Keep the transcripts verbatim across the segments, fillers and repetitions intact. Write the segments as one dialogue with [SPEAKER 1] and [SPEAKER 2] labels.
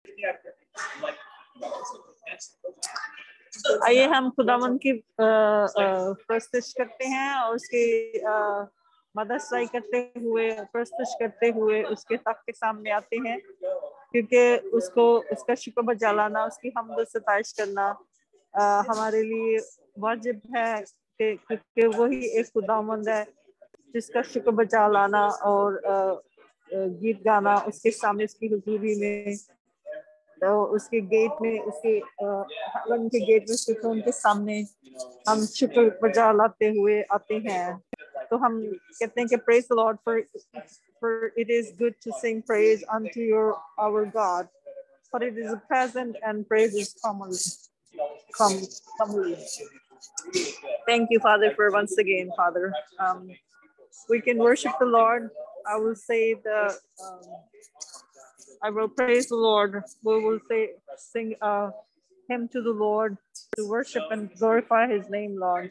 [SPEAKER 1] आइए हम खुदावन की प्रस्तुत करते हैं और उसकी मददसाई करते हुए प्रस्तुत करते हुए उसके तख्त के सामने आते हैं, क्योंकि उसको उसका शुक्र बजा लाना, उसकी हमद सताइश करना आ, हमारे लिए वाजिब है कि क्योंकि वही एक खुदावंद है जिसका शुक्र बजा लाना और आ, गीत गाना उसके सामने उसकी हुजूरी में, तो उसके गेट में उसके हवन के गेट में उसके थ्रोन के सामने हम शुक्र बजा लाते हुए आते हैं। तो हम कहते हैं कि praise the Lord, for for it is good to sing praise unto your our God, for it is a pleasant and praise is comely. Come, comely. Thank you, Father, for once again, Father. Um, we can worship the Lord. I will say the. Um, I will praise the Lord. We will say, sing a hymn to the Lord to worship and glorify His name, Lord.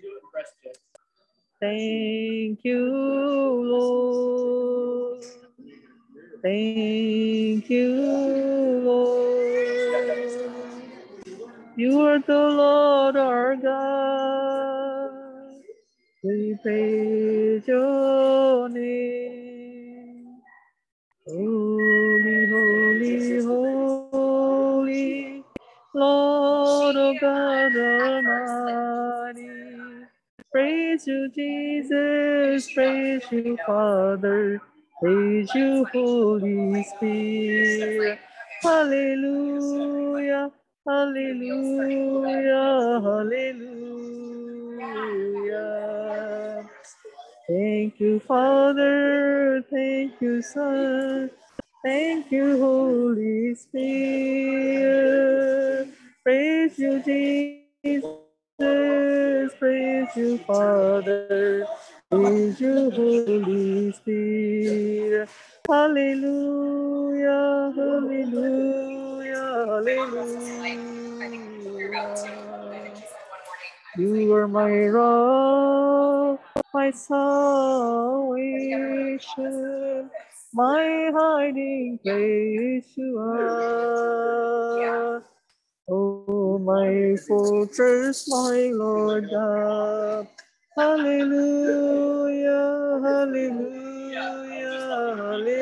[SPEAKER 1] Thank you, Lord. Thank you, Lord. You are the Lord our God. We praise your name. Holy, holy, holy, Lord of God Almighty. Praise you, Jesus. Praise you, Father. Praise you, Holy Spirit. Hallelujah, hallelujah, hallelujah. Thank you, Father. Thank you, Son. Thank you, Holy Spirit. Praise you, Jesus. Praise you, Father. Praise you, Holy Spirit. Hallelujah, hallelujah, hallelujah. You are my rock, my salvation, my hiding place you are. Oh, my fortress, my Lord God. Hallelujah, hallelujah,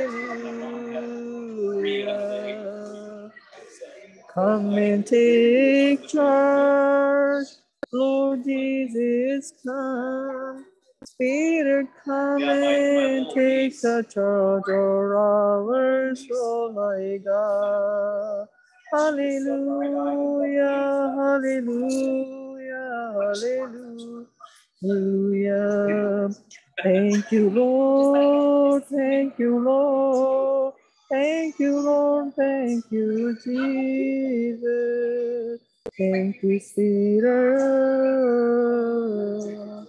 [SPEAKER 1] hallelujah. Come and take charge, Lord Jesus, come. Spirit, come and take the charge of our soul, my God. Hallelujah, hallelujah, hallelujah. Thank you, Lord, thank you, Lord. Thank you, Lord, thank you, Jesus. Thank you, Spirit.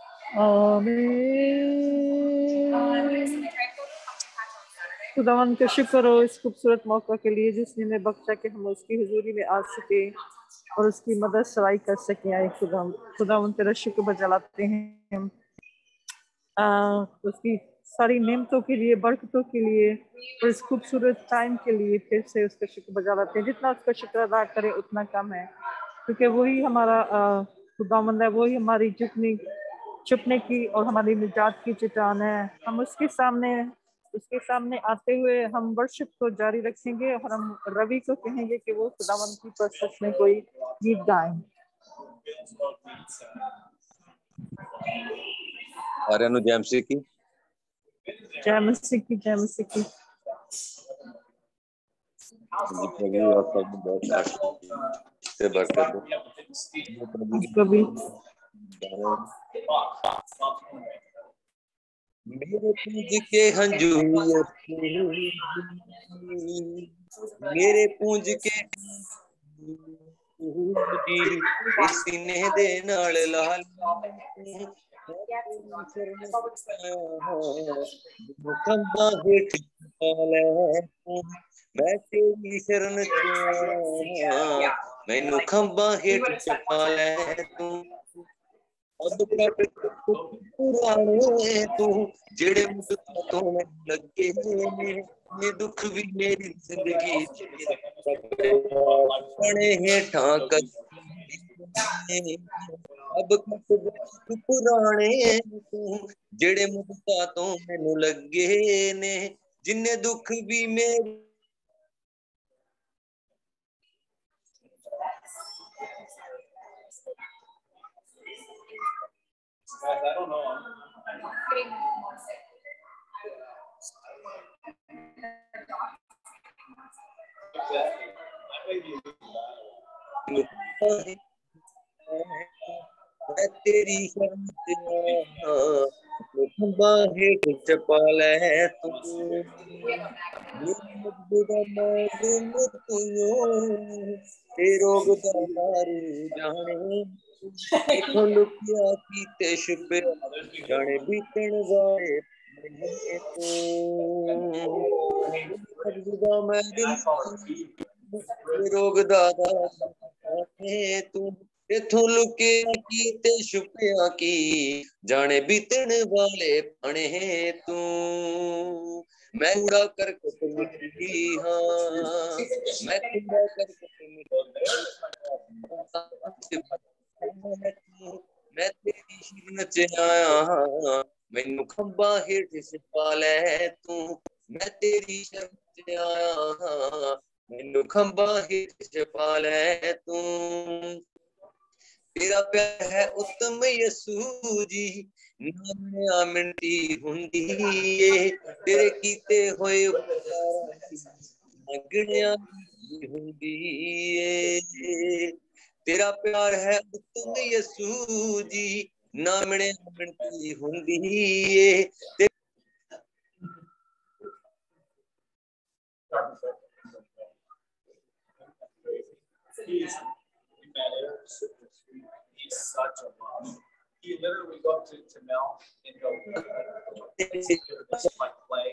[SPEAKER 1] आमीन। खुदावन का शुक्र हो इस खूबसूरत मौका के लिए जिसने हमें बख्शा कि हम उसकी हुजूरी में आ सके और उसकी मदद सराई कर सके। आए खुदा खुदावन तेरा शुक्र बजाते हैं आ, उसकी सारी नेमतों के लिए, बरकतों के लिए और इस खूबसूरत टाइम के लिए फिर से उसका शुक्र बजा लाते हैं। जितना उसका शुक्र अदा करे उतना कम है, क्योंकि वही हमारा खुदावंद है, वही हमारी झुकने छुपने की और हमारी निजात की चट्टान है। हम उसके सामने उसके सामने आते हुए हम वर्शिप को जारी रखेंगे और हम रवि को कहेंगे कि वो खुदावंद की प्रस्तुति में कोई गीत गाएं।
[SPEAKER 2] आर्यन जय मसीह की
[SPEAKER 1] जय मसीह की जय मसीह की।
[SPEAKER 2] प्रभु आप सब बहुत से बरकत दो
[SPEAKER 1] कभी
[SPEAKER 2] मेरे पूंज के हंजूर मेरे पूंज के सीने दे नाल लाल कंधा हेठ मैं तेरी शरण मैनू खंबा हेठ चुका ले तू अब पुराने तू जेड़े मुझ तो लगे یہ دکھ بھی میری زندگی پڑے ہیں ٹھانک اب پرانے جڑے مدتا تو مینو لگے نے جن دکھ بھی میرے
[SPEAKER 3] I don't know.
[SPEAKER 2] میں تیری باہر چپا لے تو روگ دار جانے لکیا کیتے چھپے جانے بیتن والے روگ دادا اتوں لکے کیتے چھپیا کی جانے بیتن والے پنے تو میں اڑا کر کٹ مٹی ہاں میں اڑا کر کٹ مٹی میں تیری شرن چ آیا ہاں مینو کھمبا ہیٹ چھپا لے تو میں تیری شرن چ آیا ہاں مینو کھمبا ہیٹ چھپا لے تو تیرا پیار ہے اتم یسوع جی نام منٹی ہندی تیرے کیتے ہوئے گنیا ہندی تیرا پیار ہے اتم یسوع جی نام منٹی Hindi
[SPEAKER 3] He's, he's such a mom. He literally go up to, to Mel and go, like play.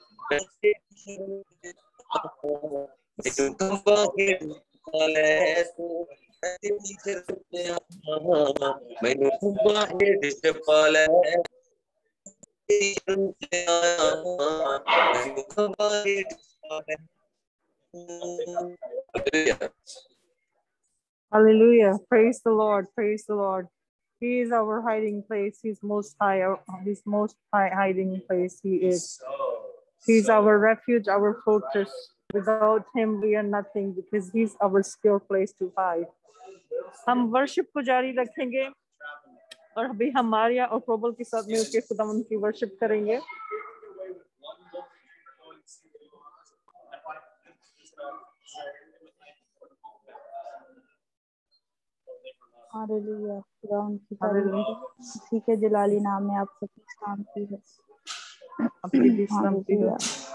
[SPEAKER 1] Hallelujah. Praise the Lord. Praise the Lord. He is our hiding place. He's most high, his most high hiding place. He is. He's our refuge, our fortress. Without him, we are nothing because he's our secure place to hide. हम worship को जारी रखेंगे और अभी हम मारिया और probable के साथ मिलकर खुदावंद की वर्शिप करेंगे.
[SPEAKER 4] हालेलुया, खुदा उनकी तारीफ, उसी के जलाली नाम में आप सबकी शांति है.
[SPEAKER 1] आपकी भी शांति हो.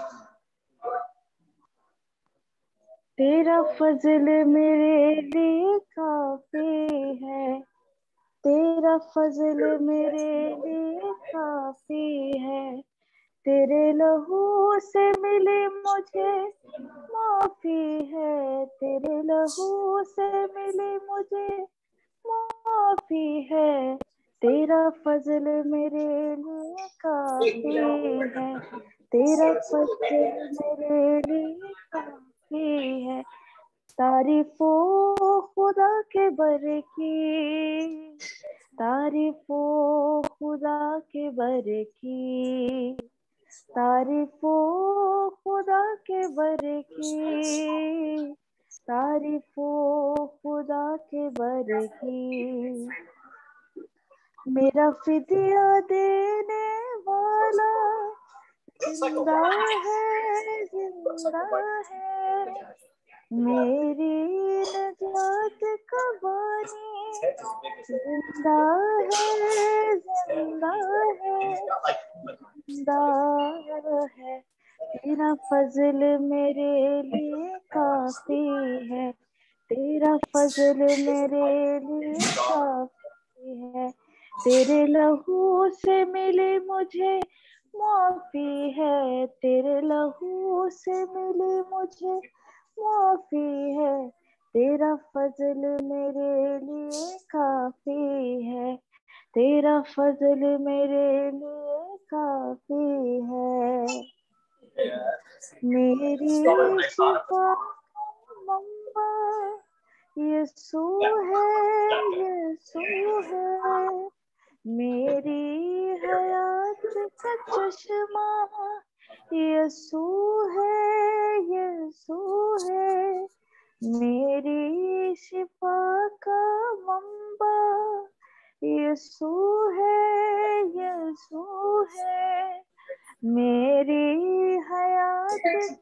[SPEAKER 4] तेरा फजल मेरे लिए काफी है, तेरा फजल मेरे लिए काफी है, तेरे लहू से मिली मुझे माफी है, तेरे लहू से मिली मुझे माफी है, तेरा फजल मेरे लिए काफी है, तेरा फजल मेरे लिए काफी है. तारीफो खुदा के बर की, तारीफो खुदा के बर की, तारीफो खुदा के बर की, तारीफो खुदा के बर की. मेरा फिदिया देने वाला जिंदा है, जिंदा है, मेरी नजात का बानी जिंदा है, जिंदा है, जिंदा है. तेरा फजल मेरे लिए काफी है, तेरा फजल मेरे लिए काफी है, तेरे लहू से मिली मुझे माफी है, तेरे लहू से मिली मुझे माफी है, तेरा फजल मेरे लिए काफी है, तेरा फजल मेरे लिए काफी है. मेरी शिफा मंबा यीशु है, यीशु है। मेरी हयात का चश्मा यीशु है, यीशु है। मेरी शिफा का मंबा यीशु है, यीशु है। मेरी हयात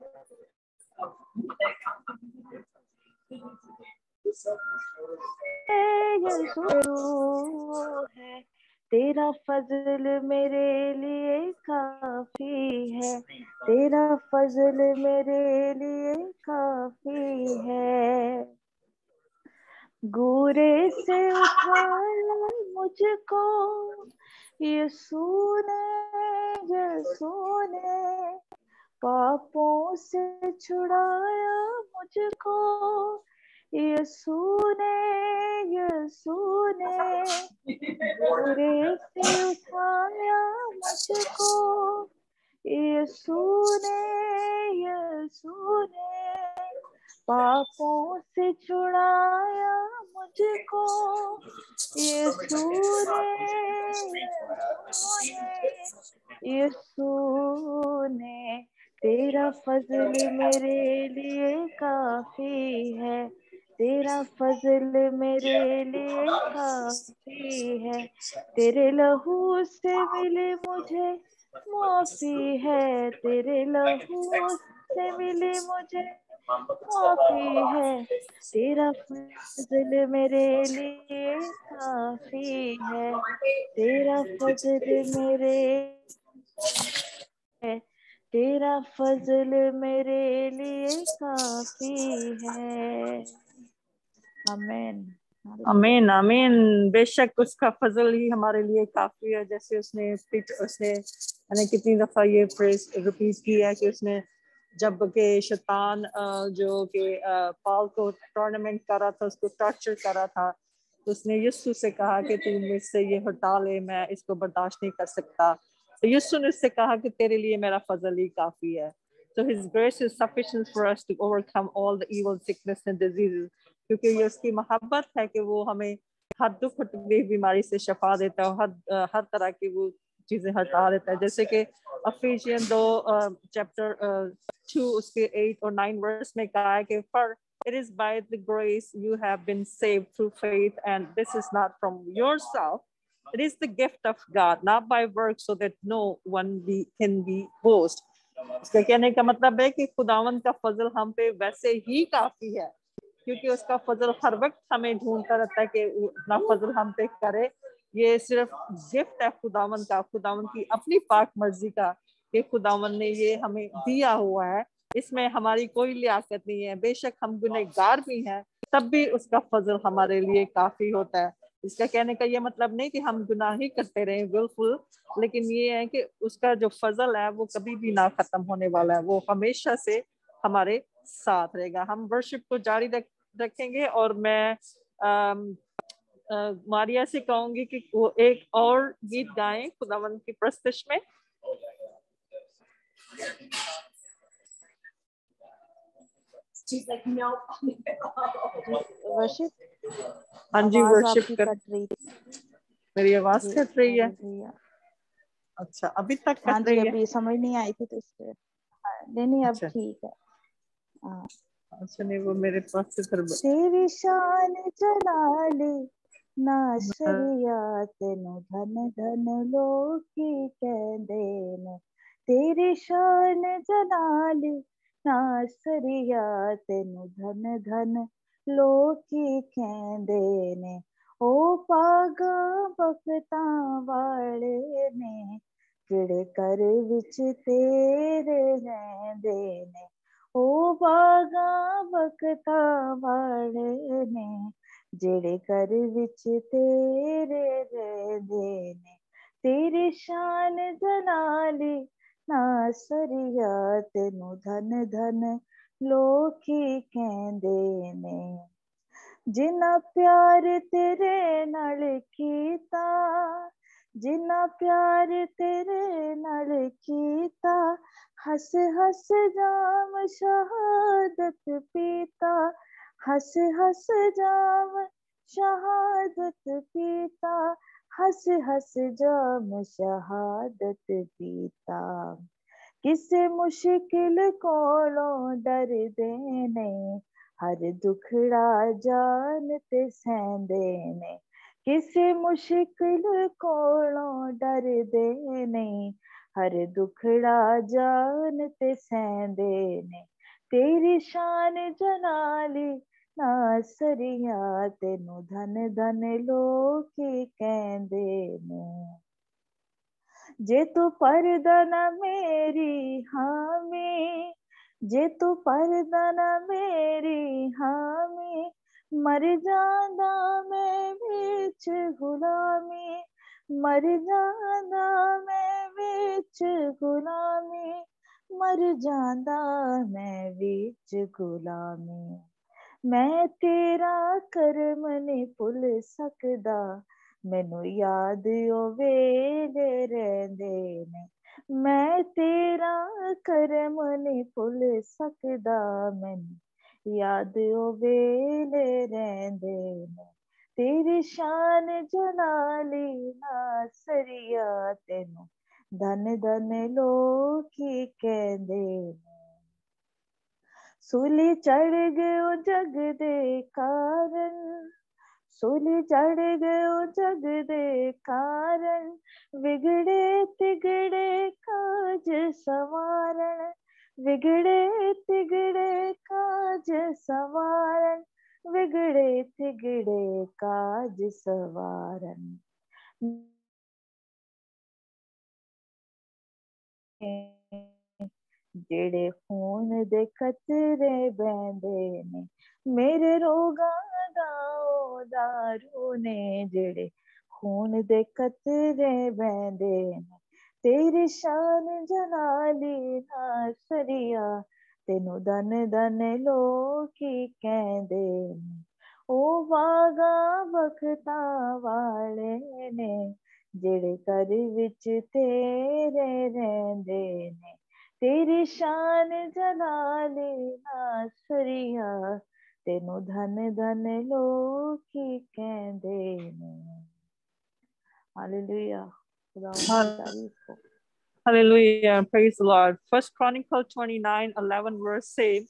[SPEAKER 4] यीशु है। तेरा फजल मेरे लिए काफी है, तेरा फजल मेरे लिए काफी है। गूरे से उठाया मुझको यीशु ने, यीशु ने पापों से छुड़ाया मुझको यीशु ने, यीशु ने गूरे से उठाया मुझको यीशु ने, यीशु ने पापों से छुड़ाया मुझको यीशु ने, यीशु ने। तेरा फजल मेरे लिए काफी है, तेरा फजल मेरे लिए काफी है। तेरे लहू से मिली मुझे माफी है, तेरे लहू से मिली मुझे माफी है। तेरा फजल मेरे लिए काफी है, तेरा फजल मेरे है, तेरा फजल मेरे लिए काफी है। आमीन
[SPEAKER 1] आमीन आमीन। बेशक उसका फजल ही हमारे लिए काफी है। जैसे उसने उसने मैंने कितनी दफा ये फ्रेज रिपीट की है कि उसने जब के शैतान जो कि पॉल को टूर्नामेंट कर रहा था, उसको टॉर्चर कर रहा था, तो उसने यीशु से कहा कि तू मुझसे ये हटा ले, मैं इसको बर्दाश्त नहीं कर सकता। तो यीशु ने उससे कहा कि तेरे लिए मेरा फजल ही काफी है। So his grace is sufficient for us to overcome all the evil sickness and diseases. क्योंकि ये उसकी मोहब्बत है कि वो हमें हर दुख हटवी बीमारी से शफा देता है, हर हर तरह की वो चीजें हटा देता है। जैसे कि अफिसियन दो चैप्टर टू उसके एट और नाइन वर्स में कहा है कि for it is by the grace you have been saved through faith, and this is not from yourself, it is the gift of God, not by works, so that no one be, can be boast. उसका कहने का मतलब है कि खुदावन का फजल हम पे वैसे ही काफी है, क्योंकि उसका फजल हर वक्त हमें ढूंढता रहता है कि अपना फजल हम पे करे। ये सिर्फ गिफ्ट है खुदावन का, खुदावन की अपनी पाक मर्जी का, कि खुदावन ने ये हमें दिया हुआ है। इसमें हमारी कोई लियाकत नहीं है। बेशक हम गुनहगार भी हैं, तब भी उसका फजल हमारे लिए काफी होता है। इसका कहने का ये मतलब नहीं कि हम गुनाह ही करते रहें बिल्कुल, लेकिन ये है कि उसका जो फजल है वो कभी भी ना खत्म होने वाला है, वो हमेशा से हमारे साथ रहेगा। हम वर्शिप को जारी रख, रखेंगे और मैं आम, आ, मारिया से कहूंगी कि वो एक और गीत गाएं खुदावन की प्रस्तुति में।
[SPEAKER 4] वर्शिप
[SPEAKER 1] हाँ जी,
[SPEAKER 4] आवाज
[SPEAKER 1] वर्शिप
[SPEAKER 4] आपकी
[SPEAKER 1] कर
[SPEAKER 4] कट रही थी।
[SPEAKER 1] मेरी आवाज
[SPEAKER 4] जी,
[SPEAKER 1] कट रही है।
[SPEAKER 4] हालेलुया।
[SPEAKER 1] अच्छा, अभी तक
[SPEAKER 4] हाँ
[SPEAKER 1] कट
[SPEAKER 4] जी,
[SPEAKER 1] रही है।
[SPEAKER 4] अभी समझ नहीं आई थी तो इससे हाँ, नहीं नहीं अब
[SPEAKER 1] अच्छा
[SPEAKER 4] ठीक है। हाँ।
[SPEAKER 1] अच्छा, नहीं वो मेरे पास से फिर
[SPEAKER 4] तेरी शान जलाली नासरिया तेनु धन धन लोकी कहंदे ने। तेरी शान जलाली नासरिया तेनु धन धन लोकी कहंदे ने। ओ पागा भगता वाले ने किड़े कर विच तेरे रहंदे ने। ओ बागा बकता वाले ने जेड़े कर विच तेरे रहंदे ने। तेरी शान जलाली नासरिया तेनु धन धन लोकी कहंदे ने। जिन्ना प्यार तेरे नाल कीता, जिन्ना प्यार तेरे नाल कीता हंस हंस जाम शहादत पीता, हंस हंस जाम शहादत पीता, हंस हंस जाम शहादत पीता। किसे मुश्किल कोलों डर देने, हर दुखड़ा जानते सहंदे ने। किसे मुश्किल कोलों डर देने, हर दुखड़ा जानते सहंदे ने। तेरी शान जलाली नासरिया, तेनू धन धन लोकी कहंदे ने। जे तू परदा ना मेरी हामी, जे तू परदा ना मेरी हामी, मर जांदा मैं विच गुलामी, मर जांदा मैं विच गुलामी, मर जांदा मैं विच गुलामी। मैं तेरा करम नहीं भुल सकदा, मैनू याद ओ वेले रहिंदे ने। मैं तेरा करम नहीं भुल सकदा, मैनू याद ओ वेले रहिंदे ने। तेरी शान जलाली नासरिया, तेनू धन धन लोकी कहंदे ने। सूली चढ़ गयो जग दे कारण, सूली चढ़ गयो जग दे कारण, बिगड़े तिगड़े काज सवारण, बिगड़े तिगड़े काज सवारण, बिगड़े तिगड़े काज सवारण। जेड़े खून दे कतरे बहंदे ने, मेरे रोगां दा ओ दारू ने। जेड़े खून दे कतरे बहंदे ने, तेरी शान जलाली नासरिया, तेनू धन धन लोकी कहंदे ने। ओ वागा बखता वाले ने, जेड़े घर विच तेरे रहिंदे ने। तेरी शान जलाली नासरिया, तेनू धन धन लोकी कहंदे ने। हालेलुया, खुदा की तारीफ हो।
[SPEAKER 1] Hallelujah, praise the Lord. First Chronicle twenty-nine eleven verse say,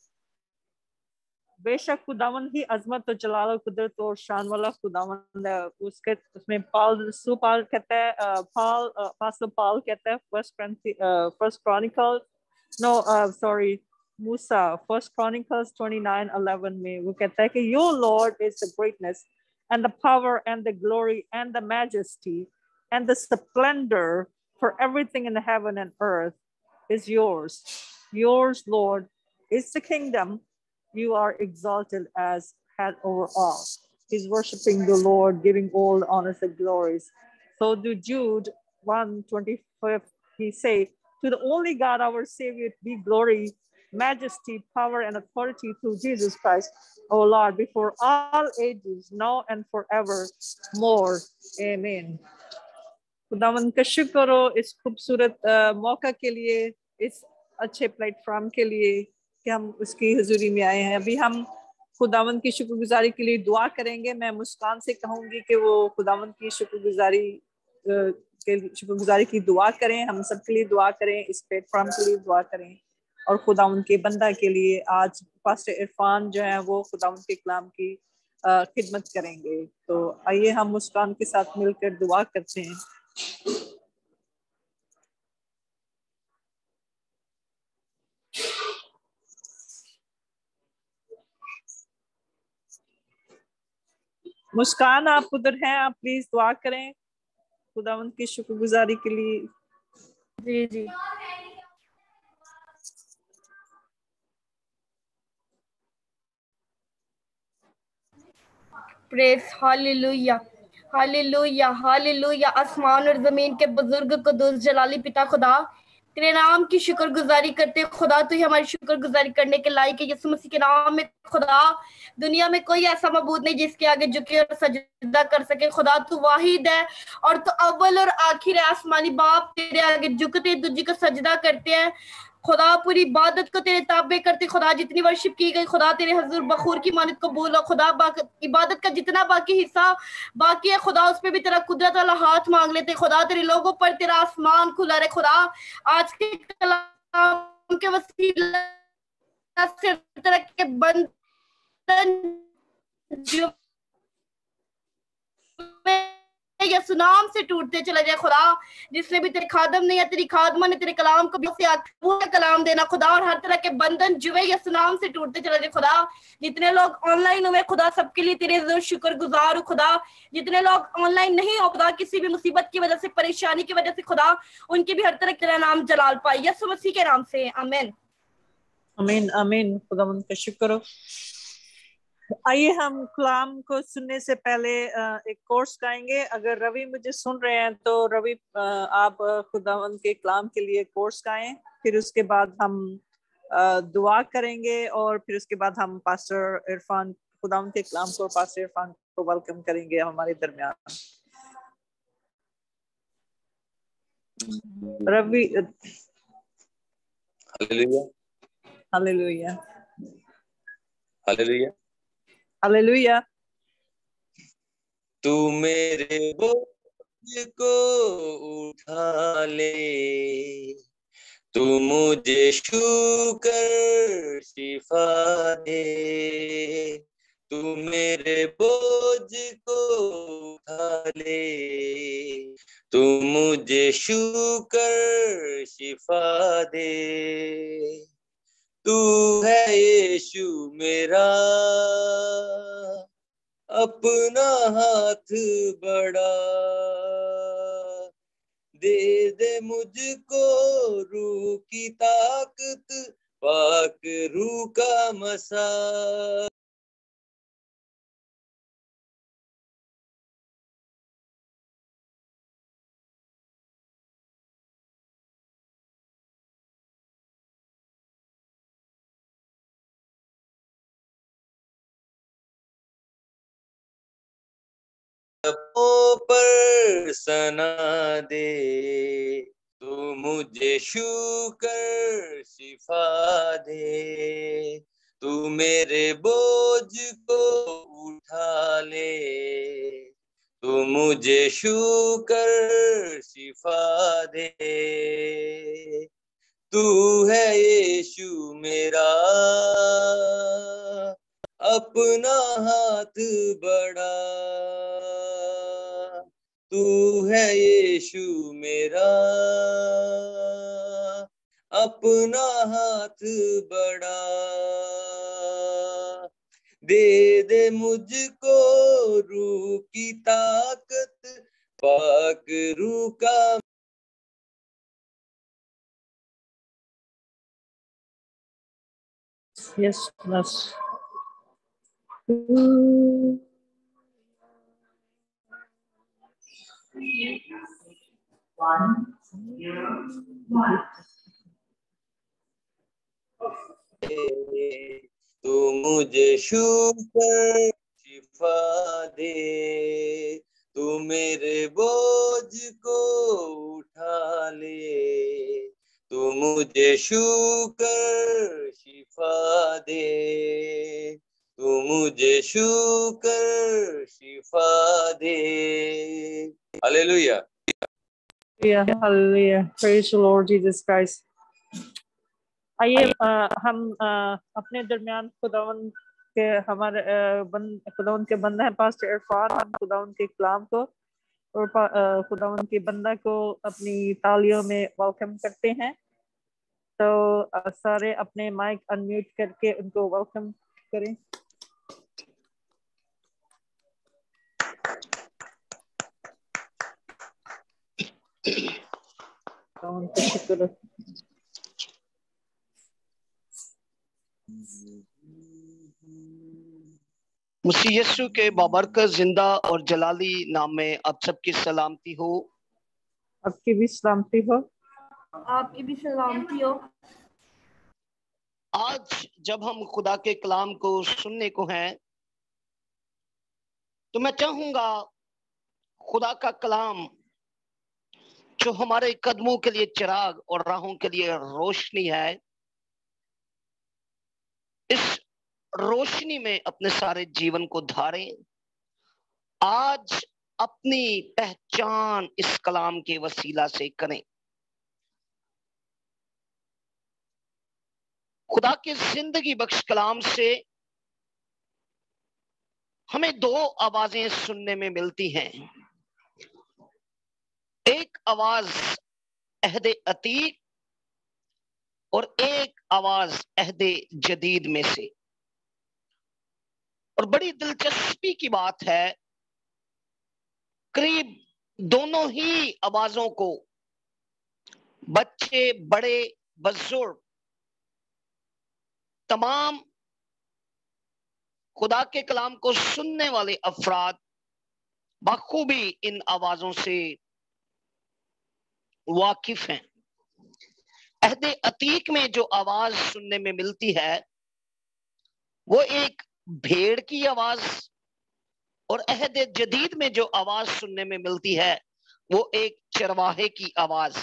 [SPEAKER 1] बेशक खुदावन ही अजमत और जलाल और कुदरत और शान वाला खुदावन है। उसके उसमें पाल सु पाल कहता है, पाल पास्टर पाल कहता है first first chronicle no sorry मूसा फर्स्ट क्रॉनिकल्स twenty-nine eleven में वो कहता है कि your Lord is the greatness and the power and the glory and the majesty and the splendor, for everything in the heaven and earth is yours. Yours, Lord, is the kingdom. You are exalted as head over all. He's worshiping the Lord, giving all the honors and glories. So do Jude one twenty-five, he say, to the only God, our Savior, be glory, majesty, power, and authority through Jesus Christ, our Lord, before all ages, now and forever more. Amen. खुदावन का शुक्र हो इस खूबसूरत मौका के लिए, इस अच्छे प्लेटफॉर्म के लिए कि हम उसकी हुजूरी में आए हैं। अभी हम खुदावन की शुक्रगुजारी के लिए दुआ करेंगे। मैं मुस्कान से कहूंगी कि वो खुदावन की शुक्रगुजारी के शुक्रगुजारी की दुआ करें, हम सब के लिए दुआ करें, इस प्लेटफॉर्म के लिए दुआ करें और खुदावन के बंदा के लिए। आज पास्टर इरफान जो है वो खुदावन के कलाम की खिदमत करेंगे। तो आइए हम मुस्कान के साथ मिलकर दुआ करते हैं। मुस्कान आप उधर हैं, आप प्लीज दुआ करें खुदावन की शुक्रगुजारी के लिए।
[SPEAKER 5] जी जी प्रेस हालेलुया हालेलुया हालेलुया। आसमान और जमीन के बुजुर्ग कुद्दूस जलाली पिता खुदा, तेरे नाम की शुक्रगुजारी करते खुदा। तू ही हमारी शुक्रगुजारी करने के लायक है। यीशु मसीह के नाम में खुदा, दुनिया में कोई ऐसा मबूद नहीं जिसके आगे झुके और सजदा कर सके। खुदा तू वाहिद है और तू अव्वल और आखिर है। आसमानी बाप तेरे आगे झुकते, तुझे को सजदा करते हैं। खुदा पूरी इबादत को तेरे ताबे करते खुदा, जितनी वर्शिप की गई खुदा तेरे हजूर बखूर की मानत कबूल हो खुदा। इबादत का जितना बाकी हिस्सा बाकी है खुदा, उस पे भी तेरा कुदरत वाला हाथ मांग लेते खुदा। तेरे लोगों पर तेरा आसमान खुला रहे खुदा। आज के कलाम के वसीला से तेरा के बंधन जो या सुनाम से टूटते चले जाए खुदा। जिसने भी तेरे खादम ने या तेरी खादमा ने तेरे कलाम को भी से पूरा कलाम देना खुदा, और हर तरह के बंधन जुए या सुनाम से टूटते चले जाए खुदा। जितने लोग ऑनलाइन हुए खुदा, सबके लिए तेरे ज़रूर शुक्र गुजार हो खुदा। जितने लोग ऑनलाइन नहीं हो खुदा, किसी भी मुसीबत की वजह से, परेशानी की वजह से खुदा, उनकी भी हर तरह तेरा नाम जलाल पाए, यीशु मसीह के नाम से आमीन।
[SPEAKER 1] आमीन आमीन। खुदावंद का शुक्र हो। आइए हम कलाम को सुनने से पहले एक कोर्स गाएंगे। अगर रवि मुझे सुन रहे हैं तो रवि आप खुदावंद के कलाम के लिए कोर्स गाएं, फिर उसके बाद हम दुआ करेंगे और फिर उसके बाद हम पास्टर इरफान, खुदावंद के कलाम को पास्टर इरफान को वेलकम करेंगे हमारे दरमियान। Ravi.
[SPEAKER 2] Hallelujah
[SPEAKER 1] hallelujah
[SPEAKER 2] hallelujah.
[SPEAKER 1] Hallelujah.
[SPEAKER 2] तू मेरे बोझ को उठा ले, तू मुझे छू कर शिफा दे। तू मेरे बोझ को उठा ले, तू मुझे छू कर शिफा दे। तू है यीशु मेरा, अपना हाथ बढ़ा, दे दे मुझको रूह की ताकत, पाक रूह का मसा। पर सना दे, तू मुझे छू कर शिफा दे। तू मेरे बोझ को उठा ले, तू मुझे छू कर शिफा दे। तू है यीशु मेरा, अपना हाथ बढ़ा, तू है यीशु मेरा, अपना हाथ बढ़ा। दे दे मुझको रूह की ताकत, पाक रूह का।
[SPEAKER 1] Yes, yes.
[SPEAKER 2] तू मुझे छू कर शिफा दे, तू मेरे बोझ को उठा ले, तू मुझे छू कर शिफा दे, तू मुझे छू कर शिफा दे। Hallelujah.
[SPEAKER 1] Yeah, hallelujah. Praise the Lord Jesus Christ. आइए हम आ, अपने दरमियान खुदावंद के हमारे खुदावंद के बंदा है पास्टर इरफान, हम खुदावंद के कलाम को और खुदावंद के बंदा को अपनी तालियों में वेलकम करते हैं। तो आ, सारे अपने माइक अनम्यूट करके उनको वेलकम करें। शुक्र।
[SPEAKER 6] मसीह यीशु के बाबरकत जिंदा और जलाली नाम में आप सबकी सलामती हो।
[SPEAKER 1] आपकी भी सलामती हो।
[SPEAKER 5] आपकी भी सलामती हो।
[SPEAKER 6] आज जब हम खुदा के कलाम को सुनने को हैं, तो मैं चाहूंगा खुदा का कलाम जो हमारे कदमों के लिए चिराग और राहों के लिए रोशनी है, इस रोशनी में अपने सारे जीवन को धारें। आज अपनी पहचान इस कलाम के वसीला से करें। खुदा के जिंदगी बख्श कलाम से हमें दो आवाजें सुनने में मिलती हैं। एक आवाज अहदे अतीक और एक आवाज अहदे जदीद में से। और बड़ी दिलचस्पी की बात है, करीब दोनों ही आवाजों को बच्चे, बड़े, बुजुर्ग, तमाम खुदा के कलाम को सुनने वाले अफराद बखूबी इन आवाजों से वाकिफ हैं। अहदे अतीक में जो आवाज सुनने में मिलती है वो एक भेड़ की आवाज, और अहदे जदीद में जो आवाज सुनने में मिलती है वो एक चरवाहे की आवाज।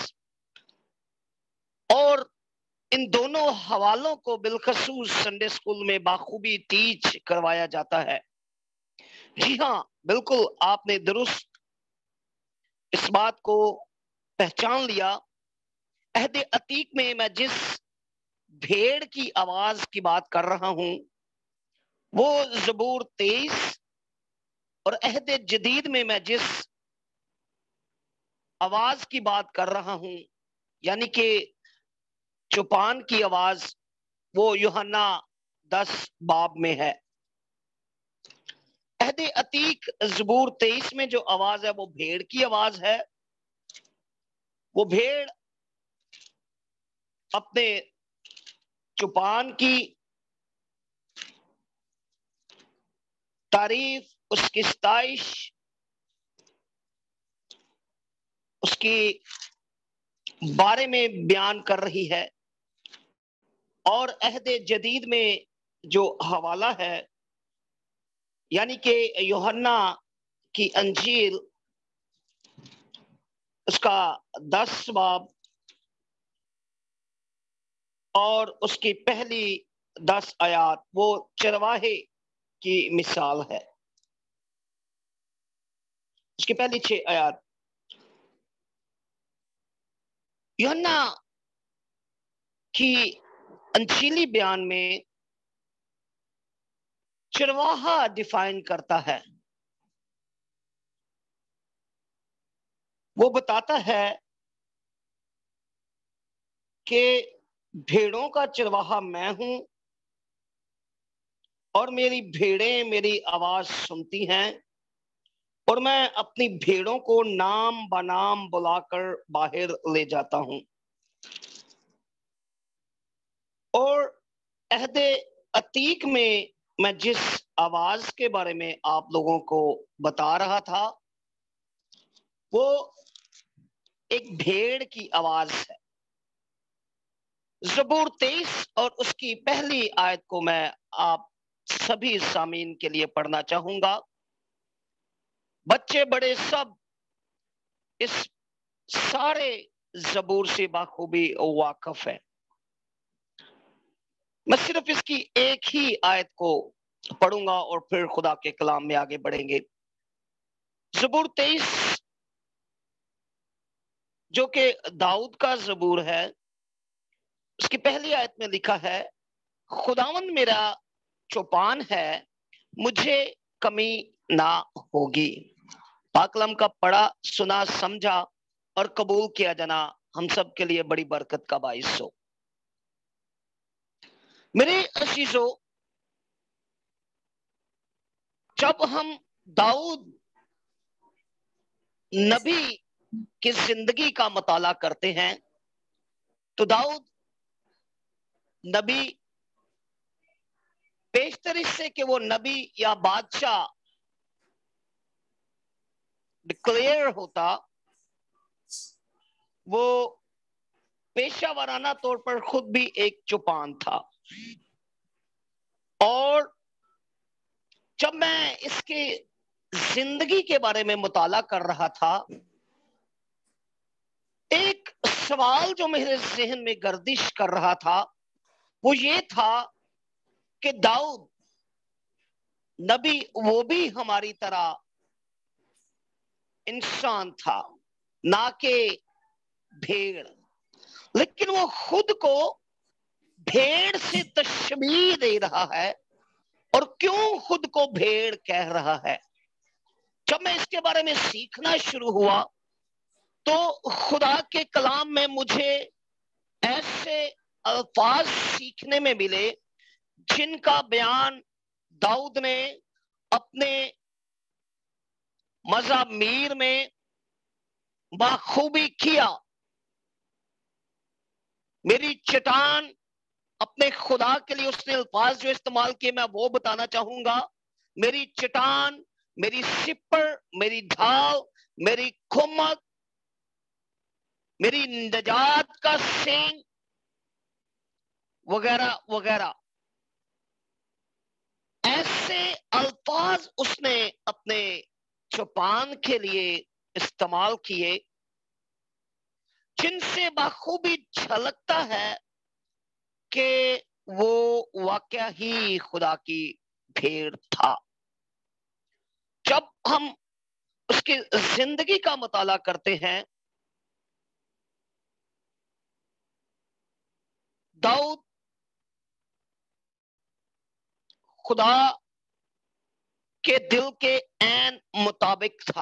[SPEAKER 6] और इन दोनों हवालों को बिलखसूस संडे स्कूल में बाखूबी टीच करवाया जाता है। जी हाँ, बिल्कुल आपने दुरुस्त इस बात को पहचान लिया। अहदे अतीक में मैं जिस भेड़ की आवाज की बात कर रहा हूं वो ज़बूर तेईस, और अहदे जदीद में मैं जिस आवाज की बात कर रहा हूं यानी कि चौपान की आवाज, वो यूहन्ना दस बाब में है। अहदे अतीक ज़बूर तेईस में जो आवाज है वो भेड़ की आवाज है। वो भेड़ अपने चौपान की तारीफ, उसकी सताइश, उसकी बारे में बयान कर रही है। और अहदे जदीद में जो हवाला है यानी कि यूहन्ना की अंजील, उसका दस बाब और उसकी पहली दस आयात, वो चरवाहे की मिसाल है। उसकी पहली छह आयात यूहन्ना की अंजीली बयान में चरवाहा डिफाइन करता है। वो बताता है कि भेड़ों का चरवाहा मैं हूं और मेरी भेड़ें मेरी आवाज सुनती हैं, और मैं अपनी भेड़ों को नाम बनाम बुलाकर बाहर ले जाता हूं। और अहदे अतीक में मैं जिस आवाज के बारे में आप लोगों को बता रहा था वो एक भेड़ की आवाज है। ज़बूर तेईस और उसकी पहली आयत को मैं आप सभी सामीन के लिए पढ़ना चाहूंगा। बच्चे बड़े सब इस सारे ज़बूर से बाखूबी वाकिफ है। मैं सिर्फ इसकी एक ही आयत को पढ़ूंगा और फिर खुदा के कलाम में आगे बढ़ेंगे। ज़बूर तेईस जो कि दाऊद का ज़बूर है, उसकी पहली आयत में लिखा है, खुदावंद मेरा चौपान है, मुझे कमी ना होगी। पाकलम का पढ़ा, सुना, समझा और कबूल किया जाना हम सब के लिए बड़ी बरकत का बाइस हो। मेरे अजीजों, जब हम दाऊद नबी की जिंदगी का मुताला करते हैं तो दाऊद नबी पेशतर इससे कि वो नबी या बादशाह डिक्लेयर होता, वो पेशा वाराना तौर पर खुद भी एक चौपान था। और जब मैं इसके जिंदगी के बारे में मुताला कर रहा था एक सवाल जो मेरे जहन में गर्दिश कर रहा था वो ये था कि दाऊद नबी वो भी हमारी तरह इंसान था, ना कि भेड़, लेकिन वो खुद को भेड़ से तशबीह दे रहा है। और क्यों खुद को भेड़ कह रहा है? जब मैं इसके बारे में सीखना शुरू हुआ तो खुदा के कलाम में मुझे ऐसे अल्फाज सीखने में मिले जिनका बयान दाऊद ने अपने मज़ामीर में बाखूबी किया। मेरी चट्टान, अपने खुदा के लिए उसने अल्फाज जो इस्तेमाल किए मैं वो बताना चाहूंगा। मेरी चट्टान, मेरी सिपर, मेरी ढाल, मेरी खुमक, मेरी नजात का सींग वगैरह वगैरह, ऐसे अल्फाज उसने अपने चौपान के लिए इस्तेमाल किए जिनसे बाखूबी झलकता है कि वो वाकया ही खुदा की भेड़ था। जब हम उसकी जिंदगी का मुताला करते हैं, दाऊद खुदा के दिल के ऐन मुताबिक था।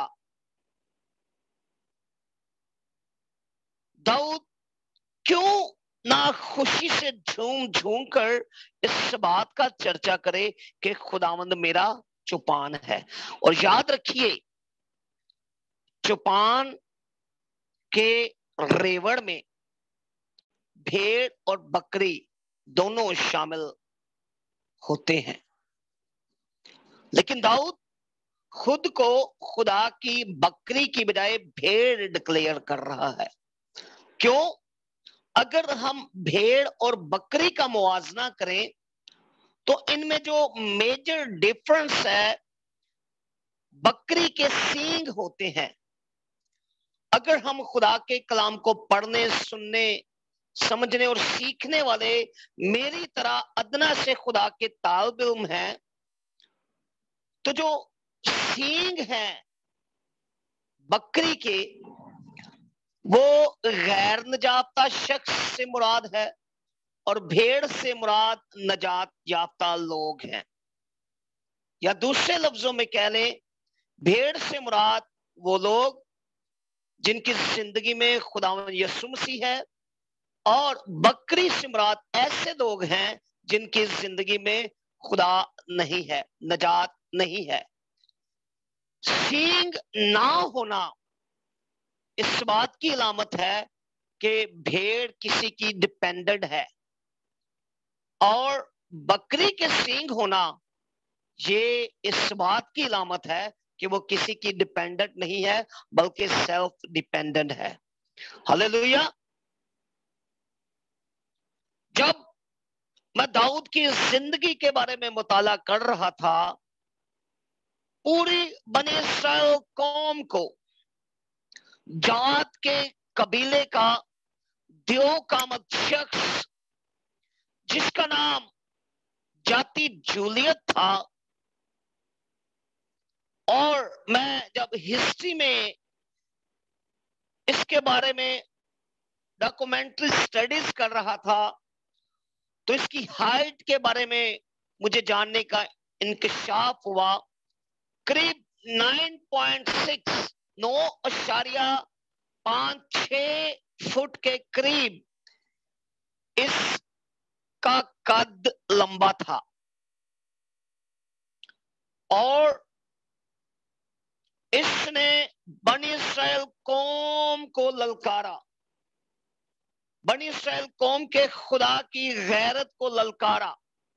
[SPEAKER 6] दाऊद क्यों ना खुशी से झूम झूम कर इस बात का चर्चा करे कि खुदावंद मेरा चौपान है। और याद रखिए, चौपान के रेवड़ में भेड़ और बकरी दोनों शामिल होते हैं, लेकिन दाऊद खुद को खुदा की बकरी की बजाय भेड़ डिक्लेयर कर रहा है। क्यों? अगर हम भेड़ और बकरी का मुवाजना करें तो इनमें जो मेजर डिफरेंस है, बकरी के सींग होते हैं। अगर हम खुदा के कलाम को पढ़ने, सुनने, समझने और सीखने वाले मेरी तरह अदना से खुदा के तालिब इल्म हैं, तो जो सींग हैं बकरी के, वो गैर नजाफ्ता शख्स से मुराद है और भेड़ से मुराद नजात याफ्ता लोग हैं। या दूसरे लफ्जों में कह लें, भेड़ से मुराद वो लोग जिनकी जिंदगी में खुदावंद यीशु मसीह है, और बकरी से मुराद ऐसे लोग हैं जिनकी जिंदगी में खुदा नहीं है, नजात नहीं है। सींग ना होना इस बात की अलामत है कि भेड़ किसी की डिपेंडेंट है, और बकरी के सींग होना ये इस बात की अलामत है कि वो किसी की डिपेंडेंट नहीं है बल्कि सेल्फ डिपेंडेंट है। हालेलुया। जब मैं दाऊद की जिंदगी के बारे में मुताला कर रहा था, पूरी बनी इस्राएल कौम को, जात के कबीले का दियो कामत शख्स जिसका नाम जाति जूलियत था, और मैं जब हिस्ट्री में इसके बारे में डॉक्यूमेंट्री स्टडीज कर रहा था तो इसकी हाइट के बारे में मुझे जानने का इंकशाफ हुआ। करीब नौ पॉइंट छह नौ अशारिया पांच छह फुट के करीब इसका कद लंबा था, और इसने बनी इस्राएल कौम को ललकारा, बनी इस्राएल कौम के खुदा की गैरत को ललकारा।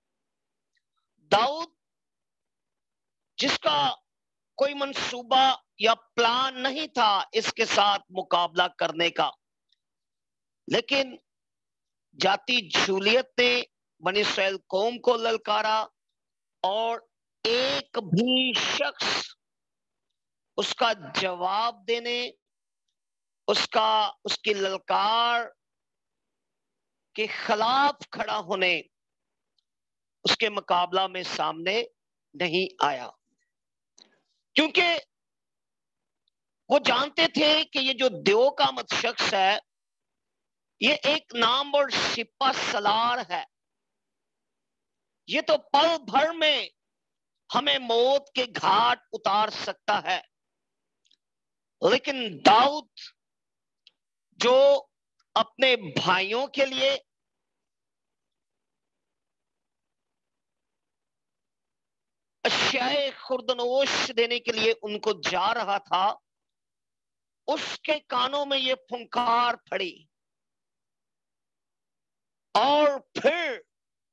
[SPEAKER 6] दाऊद जिसका कोई मंसूबा या प्लान नहीं था इसके साथ मुकाबला करने का, लेकिन जाति जूलियत ने बनी इस्राएल कौम को ललकारा और एक भी शख्स उसका जवाब देने, उसका उसकी ललकार के खिलाफ खड़ा होने, उसके मुकाबला में सामने नहीं आया, क्योंकि वो जानते थे कि ये जो देव का मत शख्स है ये एक नाम और सिपा सलार है, ये तो पल भर में हमें मौत के घाट उतार सकता है। लेकिन दाऊद जो अपने भाइयों के लिए अश्याए खुर्दनोश देने के लिए उनको जा रहा था, उसके कानों में ये फुंकार पड़ी और फिर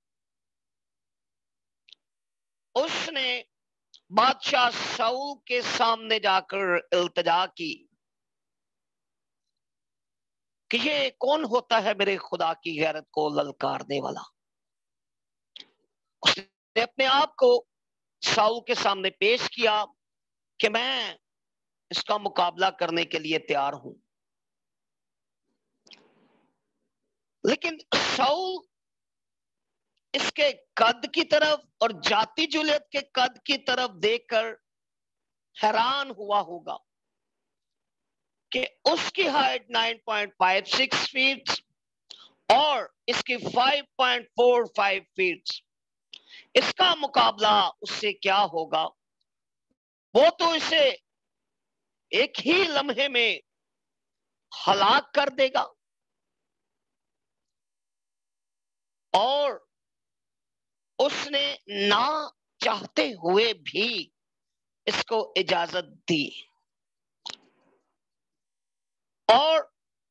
[SPEAKER 6] उसने बादशाह शाऊल के सामने जाकर इल्तिजा की कि ये कौन होता है मेरे खुदा की गैरत को ललकारने वाला। उसने अपने आप को शाऊल के सामने पेश किया कि मैं इसका मुकाबला करने के लिए तैयार हूं। लेकिन शाऊल इसके कद की तरफ और जाति जुलियत के कद की तरफ देखकर हैरान हुआ होगा कि उसकी हाइट नौ पॉइंट पाँच छह फीट और इसकी पाँच पॉइंट चार पाँच फीट, इसका मुकाबला उससे क्या होगा। वो तो इसे एक ही लम्हे में हलाक कर देगा। और उसने ना चाहते हुए भी इसको इजाजत दी। और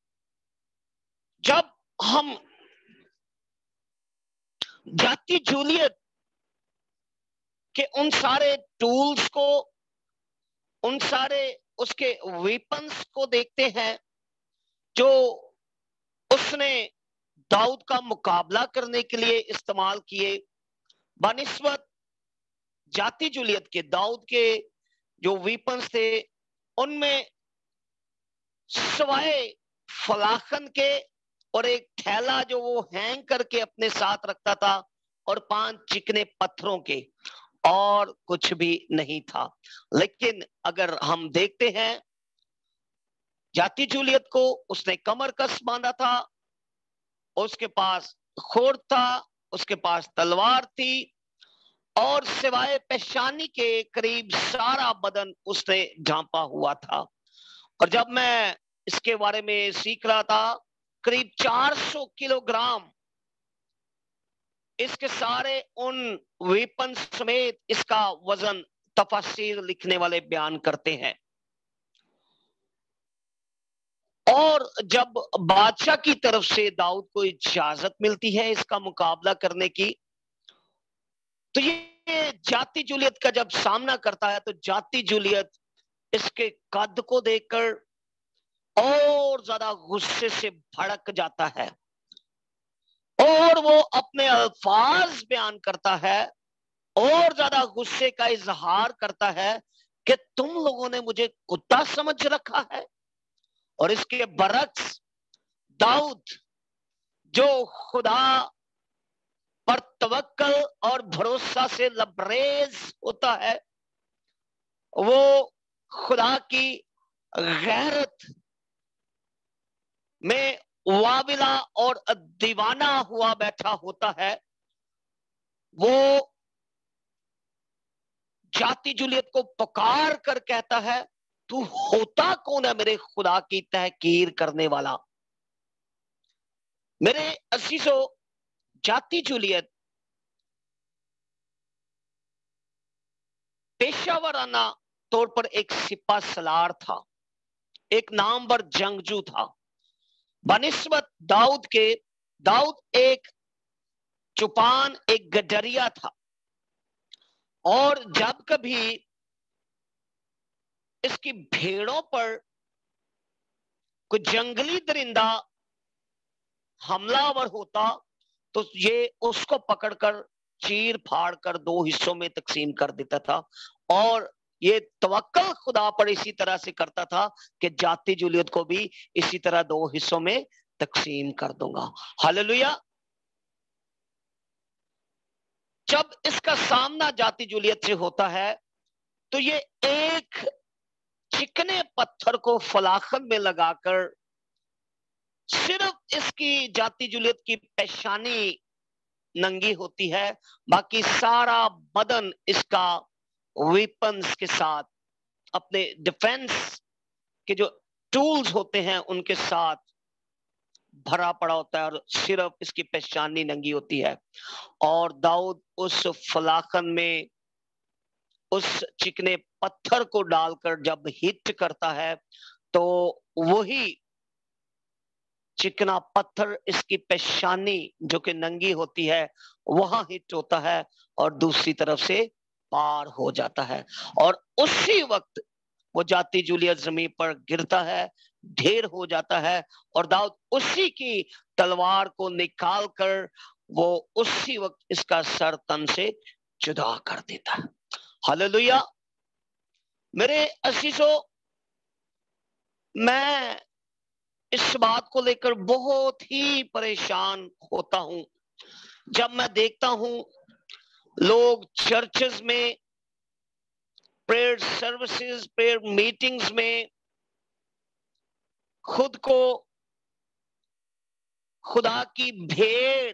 [SPEAKER 6] जब हम जाति जूलियत के उन सारे टूल्स को, उन सारे उसके वेपन्स को देखते हैं जो उसने दाऊद का मुकाबला करने के लिए इस्तेमाल किए, बनिस्बत जाति जूलियत के दाऊद के जो वेपन्स थे उनमें सवाए फलाखन के और एक थैला जो वो हैंग करके अपने साथ रखता था और पांच चिकने पत्थरों के, और कुछ भी नहीं था। लेकिन अगर हम देखते हैं जाति जूलियत को, उसने कमर कस बांधा था, उसके पास खोर था, उसके पास तलवार थी और सिवाय पेशानी के करीब सारा बदन उसने ढांपा हुआ था। और जब मैं इसके बारे में सीख रहा था, करीब चार सौ किलोग्राम इसके सारे उन वेपन समेत इसका वजन तफसीर लिखने वाले बयान करते हैं। और जब बादशाह की तरफ से दाऊद को इजाजत मिलती है इसका मुकाबला करने की, तो ये जाति जूलियत का जब सामना करता है तो जाति जूलियत इसके कद को देखकर और ज्यादा गुस्से से भड़क जाता है और वो अपने अल्फाज बयान करता है और ज्यादा गुस्से का इजहार करता है कि तुम लोगों ने मुझे कुत्ता समझ रखा है। और इसके बरक्स दाऊद जो खुदा पर तवक्कल और भरोसा से लबरेज होता है, वो खुदा की गैरत में वाबिला और दीवाना हुआ बैठा होता है। वो जाति जूलियत को पुकार कर कहता है, तू होता कौन है मेरे खुदा की तहकीर करने वाला। मेरे अजीजों, जाति जूलियत पेशावराना तौर पर एक सिपा सलार था, एक नामवर जंगजू था। बनिस्बत दाऊद के, दाऊद एक चुपान, एक गडरिया था। और जब कभी इसकी भेड़ों पर कोई जंगली दरिंदा हमलावर होता तो ये उसको पकड़कर चीर फाड़ कर दो हिस्सों में तकसीम कर देता था और ये तवक्कल खुदा पर इसी तरह से करता था कि जाति जूलियत को भी इसी तरह दो हिस्सों में तकसीम कर दूंगा। हालेलुया। जब इसका सामना जाति जूलियत से होता है तो ये एक चिकने पत्थर को फलाखन में लगाकर सिर्फ इसकी जाति जूलियत की पेशानी नंगी होती है, बाकी सारा बदन इसका वेपन्स के साथ, अपने डिफेंस के जो टूल्स होते हैं उनके साथ भरा पड़ा होता है और सिर्फ इसकी पेशानी नंगी होती है। और दाऊद उस फलाखन में उस चिकने पत्थर को डालकर जब हिट करता है तो वही चिकना पत्थर इसकी पेशानी जो कि नंगी होती है वहां हिट होता है और दूसरी तरफ से पार हो जाता है, और उसी वक्त वो जाति जूलियत जमीन पर गिरता है, ढेर हो जाता है, और दाऊद उसी की तलवार को निकाल कर वो उसी वक्त इसका सर तन से जुदा कर देता है। हालेलुया। मेरे अजीजों, मैं इस बात को लेकर बहुत ही परेशान होता हूं जब मैं देखता हूं लोग चर्चेस में, प्रेयर सर्विसेज, प्रेयर मीटिंग्स में खुद को खुदा की भेड़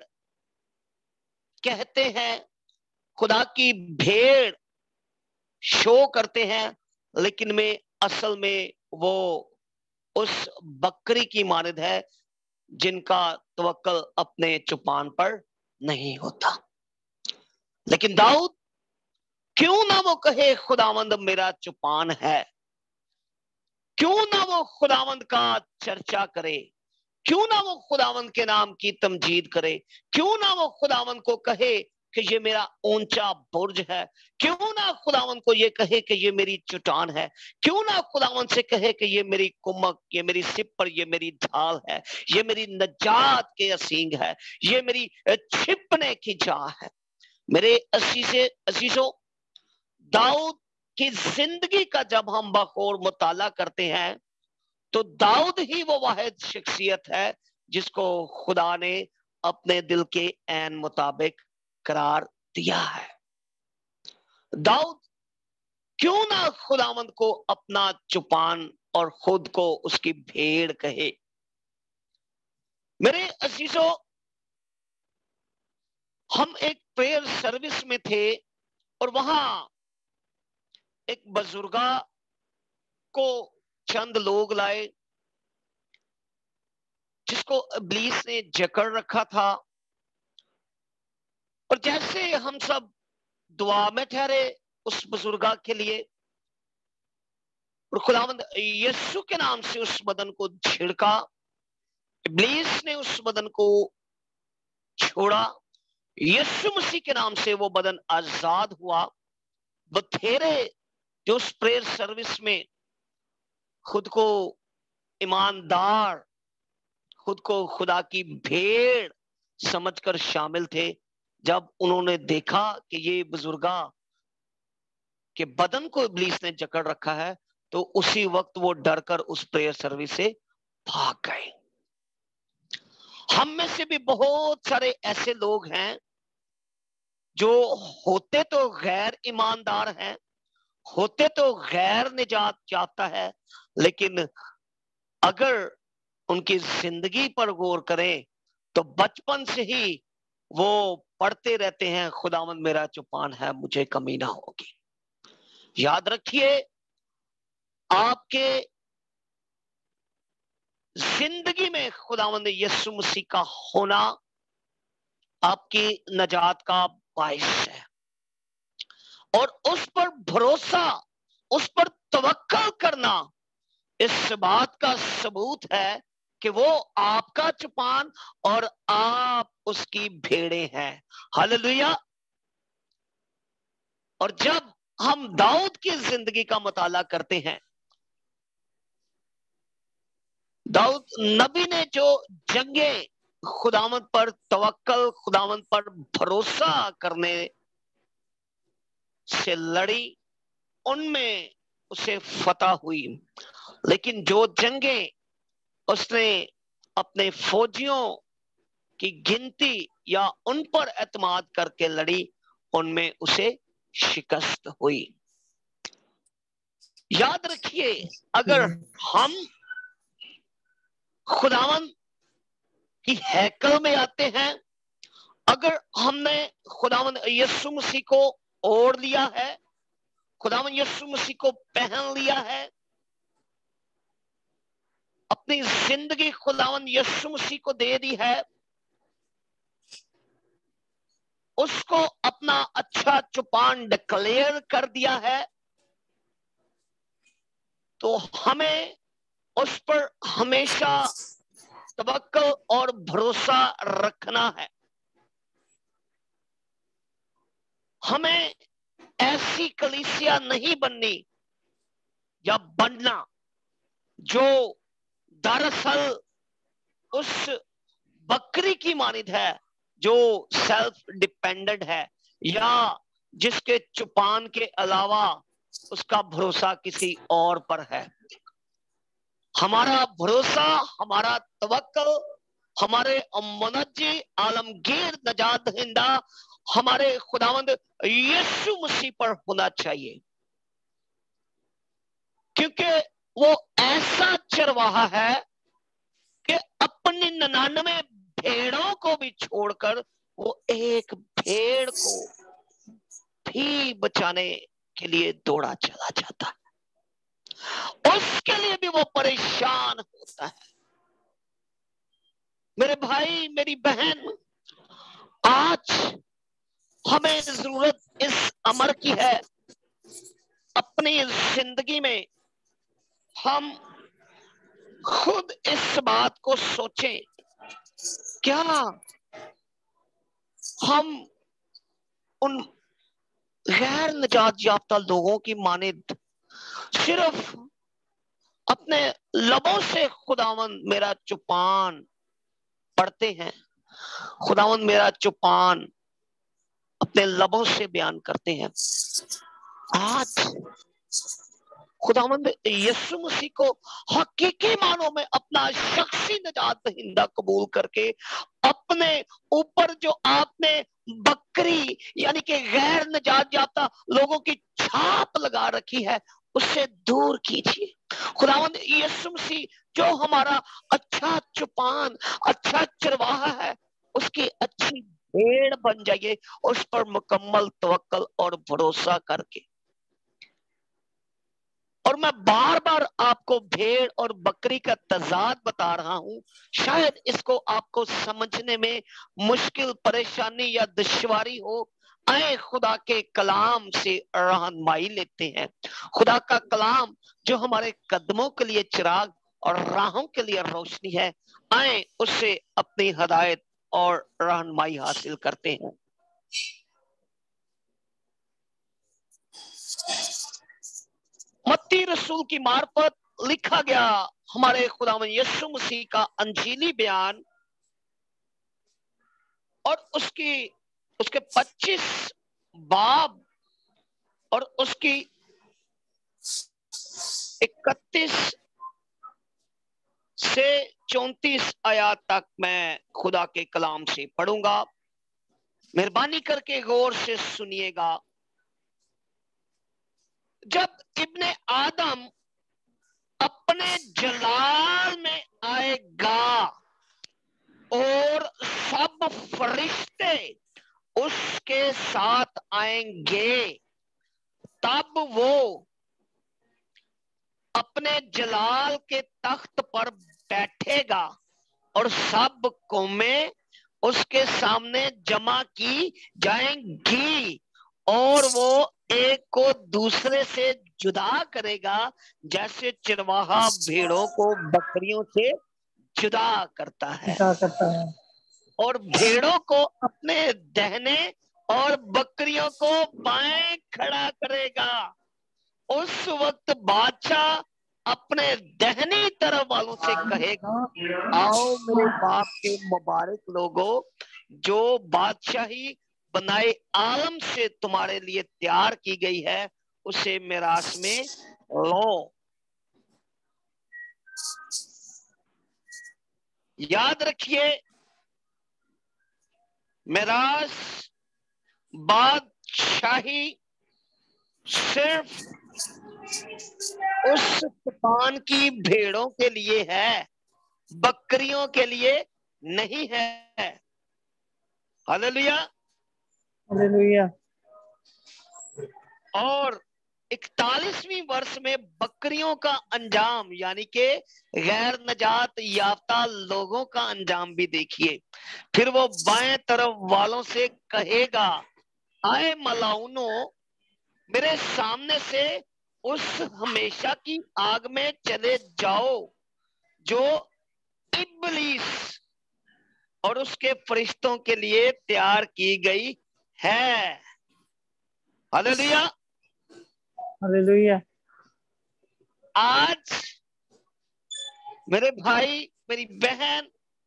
[SPEAKER 6] कहते हैं, खुदा की भेड़ शो करते हैं, लेकिन में असल में वो उस बकरी की मानद है जिनका तवक्कल अपने चुपान पर नहीं होता। लेकिन दाऊद क्यों ना वो कहे खुदावंद मेरा चुपान है, क्यों ना वो खुदावंद का चर्चा करे, क्यों ना वो खुदावंद के नाम की तमजीद करे, क्यों ना वो खुदावंद को कहे कि ये मेरा ऊंचा बुर्ज है, क्यों ना खुदावंद को ये कहे कि ये मेरी चट्टान है, क्यों ना खुदावंद से कहे कि ये मेरी कुमक, ये मेरी सिपर, ये मेरी ढाल है, ये मेरी नजात के असींग है, ये मेरी छिपने की जा है। मेरे असीसे असीसों, दाऊद की जिंदगी का जब हम बखौर मुताला करते हैं तो दाऊद ही वो वाहिद शख्सियत है जिसको खुदा ने अपने दिल के ऐन मुताबिक करार दिया है। दाऊद क्यों ना खुदावंद को अपना चुपान और खुद को उसकी भेड़ कहे। मेरे अजीजों, हम एक प्रेयर सर्विस में थे और वहां एक बुजुर्गा को चंद लोग लाए जिसको इब्लीस ने जकड़ रखा था, और जैसे हम सब दुआ में ठहरे उस बुजुर्गा के लिए और खुदावंद यीशु के नाम से उस बदन को छिड़का, इब्लीस ने उस बदन को छोड़ा, यीशु मसीह के नाम से वो बदन आजाद हुआ। बथेरे जो उस प्रेयर सर्विस में खुद को ईमानदार, खुद को खुदा की भेड़ समझकर शामिल थे, जब उन्होंने देखा कि ये बुजुर्गा के बदन को इब्लीस ने जकड़ रखा है तो उसी वक्त वो डरकर उस प्रेयर सर्विस से भाग गए। हम में से भी बहुत सारे ऐसे लोग हैं जो होते तो गैर ईमानदार हैं, होते तो गैर निजात चाहता है, लेकिन अगर उनकी जिंदगी पर गौर करें तो बचपन से ही वो पढ़ते रहते हैं खुदावंद मेरा चुपान है, मुझे कमी ना होगी। याद रखिए, आपके जिंदगी में खुदावंद यीशु मसीह का होना आपकी नजात का बाइस है, और उस पर भरोसा, उस पर तवक्कल करना इस बात का सबूत है कि वो आपका चुपान और आप उसकी भेड़ें हैं। हालेलुया। और जब हम दाऊद की जिंदगी का मुताला करते हैं, दाऊद नबी ने जो जंगे खुदावंद पर तवक्कल, खुदावंद पर भरोसा करने से लड़ी, उनमें उसे फतह हुई। लेकिन जो जंगें उसने अपने फौजियों की गिनती या उन पर एतमाद करके लड़ी, उनमें उसे शिकस्त हुई। याद रखिए, अगर हम खुदावन की हैकल में आते हैं, अगर हमने खुदावन यीशु मसीह को ओढ़ लिया है, खुदावन यीशु मसीह को पहन लिया है, अपनी जिंदगी खुदावन यीशु मसीह को दे दी है, उसको अपना अच्छा चुपान डिक्लेयर कर दिया है, तो हमें उस पर हमेशा तवक्कुल और भरोसा रखना है। हमें ऐसी कलीसिया नहीं बननी या बनना जो दरअसल उस बकरी की मानिद है जो सेल्फ डिपेंडेंट है, या जिसके चुपान के अलावा उसका भरोसा किसी और पर है। हमारा भरोसा, हमारा तवक्कुल हमारे मुनज्जी आलमगीर नजात दहिंदा हमारे खुदावंद यीशु मसीह पर होना चाहिए, क्योंकि वो ऐसा चरवाहा है कि अपनी निन्यानवे भेड़ों को भी छोड़कर वो एक भेड़ को भी बचाने के लिए दौड़ा चला जाता है, उसके लिए भी वो परेशान होता है। मेरे भाई, मेरी बहन, आज हमें जरूरत इस अमर की है, अपनी जिंदगी में हम खुद इस बात को सोचें, क्या हम उन गैर निजात याफ्ता लोगों की मानिद सिर्फ अपने लबों से खुदावन मेरा चुपान पढ़ते हैं, खुदावन मेरा चुपान अपने लबों से बयान करते हैं। आज खुदावंद यीशु मसीह को हकीकी मानों में अपना शख्सी निजात दहिंदा कबूल करके अपने ऊपर जो आपने बकरी यानी कि गैर निजात याफ्ता लोगों की छाप लगा रखी है, उससे दूर कीजिए। खुदावंद यीशु मसीह जो हमारा अच्छा चुपान, अच्छा चरवाहा है, उसकी अच्छी भेड़ बन जाइए, उस पर मुकम्मल तवक्कुल और भरोसा करके। और मैं बार बार आपको भेड़ और बकरी का तजाद बता रहा हूं, शायद इसको आपको समझने में मुश्किल, परेशानी या दुश्वारी हो। आए खुदा के कलाम से रहनुमाई लेते हैं। खुदा का कलाम जो हमारे कदमों के लिए चिराग और राहों के लिए रोशनी है, आए उससे अपनी हदायत और रहनुमाई हासिल करते हैं। मत्ती रसूल की मार्फत लिखा गया हमारे खुदावंद यीशु मसीह का अंजीली बयान और उसकी उसके पच्चीस बाब और उसकी इकतीस से चौंतीस आयत तक मैं खुदा के कलाम से पढ़ूंगा। मेहरबानी करके गौर से सुनिएगा। जब इब्ने आदम अपने जलाल में आएगा और सब फरिश्ते उसके साथ आएंगे, तब वो अपने जलाल के तख्त पर बैठेगा और सब कौमें उसके सामने जमा की जाएंगी और वो एक को दूसरे से जुदा करेगा, जैसे चरवाहा भेड़ों को बकरियों से जुदा करता है,
[SPEAKER 1] जुदा करता है।
[SPEAKER 6] और भेड़ों को अपने दाहिने और बकरियों को बाएं खड़ा करेगा। उस वक्त बादशाह अपने दाहिनी तरफ वालों से कहेगा, आओ मेरे बाप के मुबारक लोगों, जो बादशाही बनाए आलम से तुम्हारे लिए तैयार की गई है, उसे मिरास में लो। याद रखिए, मिरास बादशाही सिर्फ उस तूफान की भेड़ों के लिए है, बकरियों के लिए नहीं है। हालेलुया।
[SPEAKER 1] हालेलुया।
[SPEAKER 6] और इकतालीसवीं वर्ष में बकरियों का अंजाम यानी कि गैर नजात याफ्ता लोगों का अंजाम भी देखिए। फिर वो बाएं तरफ वालों से कहेगा, आए मलाउनो, मेरे सामने से उस हमेशा की आग में चले जाओ जो इब्लीस और उसके फरिश्तों के लिए तैयार की गई है। हालेलुया।
[SPEAKER 1] हालेलुया।
[SPEAKER 6] आज मेरे भाई, मेरी बहन,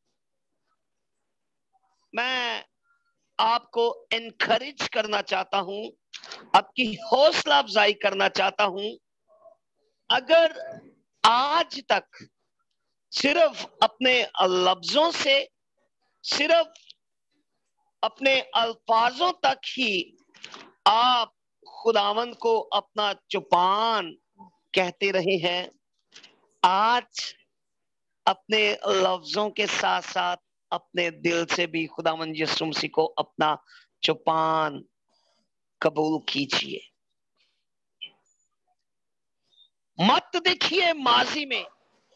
[SPEAKER 6] मैं आपको एनकरेज करना चाहता हूं, आपकी हौसला अफजाई करना चाहता हूं। अगर आज तक सिर्फ अपने लफ्जों से, सिर्फ अपने अल्फाजों तक ही आप खुदावंद को अपना चुपान कहते रहे हैं, आज अपने लफ्जों के साथ साथ अपने दिल से भी खुदावंद यीशु मसीह को अपना चुपान कबूल कीजिए। मत देखिए माजी में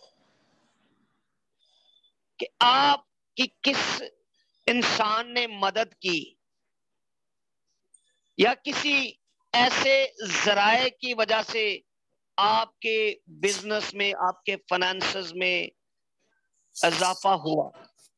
[SPEAKER 6] कि आपकी किस इंसान ने मदद की या किसी ऐसे जराए की वजह से आपके बिजनेस में, आपके फाइनेंसेस में इजाफा हुआ।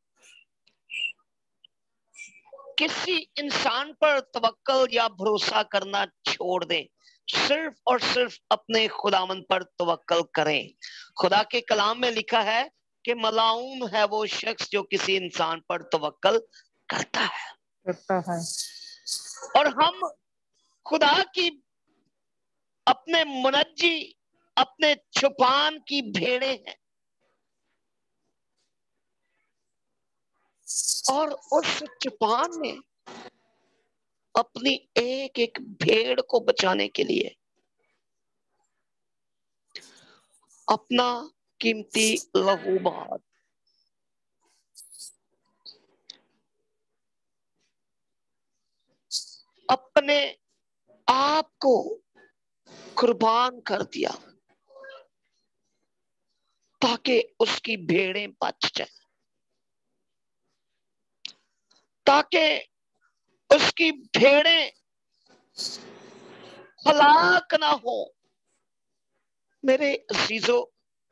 [SPEAKER 6] किसी इंसान पर तवक्कल या भरोसा करना छोड़ दें, सिर्फ और सिर्फ अपने खुदावंद पर तवक्कल करें। खुदा के कलाम में लिखा है कि मलाऊन है वो शख्स जो किसी इंसान पर तवक्कल करता है
[SPEAKER 1] करता है।
[SPEAKER 6] और हम खुदा की, अपने मुनज्जी, अपने छुपान की भेड़े हैं और उस चुपान ने अपनी एक एक भेड़ को बचाने के लिए अपना कीमती लहू बहा, अपने आप को कुर्बान कर दिया ताकि उसकी भेड़ें बच जाए, ताकि उसकी भेड़ें हलाक ना हो। मेरे अजीजों,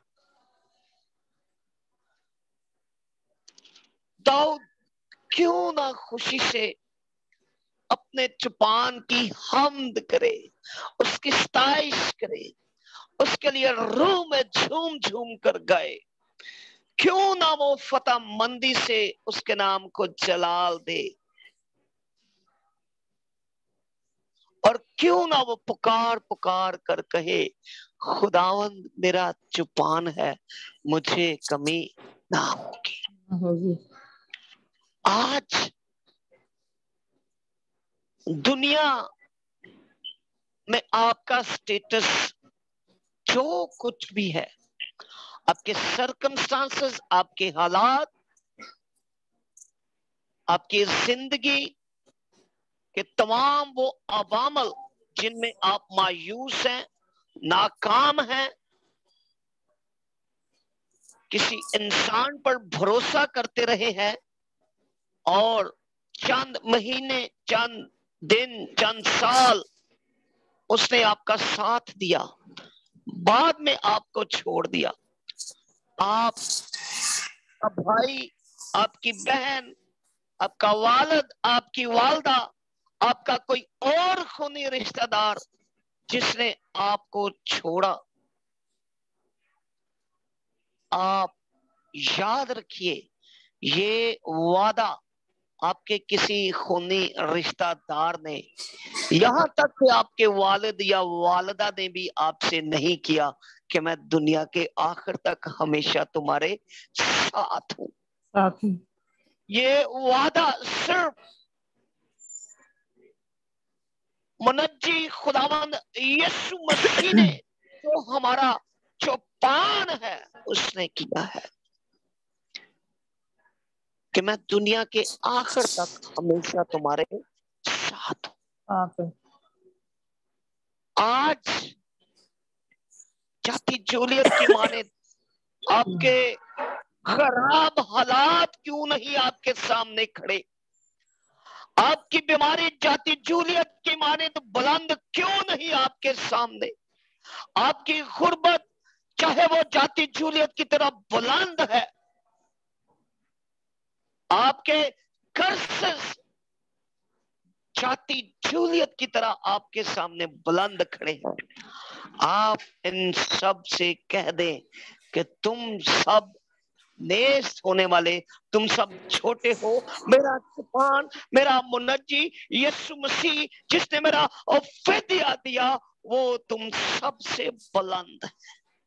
[SPEAKER 6] दाऊद क्यों ना खुशी से अपने चुपान की हमद करे, उसकी सताइश करे, उसके लिए रूह में झूम झूम कर गाए। क्यों ना वो फतह मंदी से उसके नाम को जलाल दे, और क्यों ना वो पुकार पुकार कर कहे, खुदावंद मेरा चुपान है, मुझे कमी ना होगी।
[SPEAKER 1] होगी।
[SPEAKER 6] आज दुनिया में आपका स्टेटस जो कुछ भी है, आपके सर्कमस्टांसेस, आपके हालात, आपकी जिंदगी के तमाम वो अवामल जिनमें आप मायूस हैं, नाकाम हैं, किसी इंसान पर भरोसा करते रहे हैं और चंद महीने, चंद दिन, चंद साल उसने आपका साथ दिया, बाद में आपको छोड़ दिया। आप, आप भाई, आपकी बहन, आपका वालिद, आपकी वालदा, आपका कोई और खूनी रिश्तेदार जिसने आपको छोड़ा, आप याद रखिए, ये वादा आपके किसी खूनी रिश्तेदार ने, यहाँ तक कि आपके वालिद या वालिदा ने भी आपसे नहीं किया कि मैं दुनिया के आखिर तक हमेशा तुम्हारे साथ हूं।
[SPEAKER 1] साथ हूं।
[SPEAKER 6] ये वादा सिर्फ मुनज्जी खुदावंद यीशु मसीह ने, जो हमारा चौपान है, उसने किया है कि मैं दुनिया के आखिर तक हमेशा तुम्हारे साथ हूं। आज जाति जूलियत की माने आपके खराब हालात क्यों नहीं आपके सामने खड़े, आपकी बीमारी जाति जूलियत की माने तो बुलंद क्यों नहीं आपके सामने, आपकी गुर्बत चाहे वो जाति जूलियत की तरह बुलंद है, आपके कर्सेस जाति जूलियत की तरह आपके सामने बुलंद खड़े हैं। आप इन सब से कह दें कि तुम सब नेस्त होने वाले, तुम सब छोटे हो, मेरा चौपान, मेरा मुनज्जी यीशु मसीह जिसने मेरा फिदिया दिया, वो तुम सबसे बुलंद है।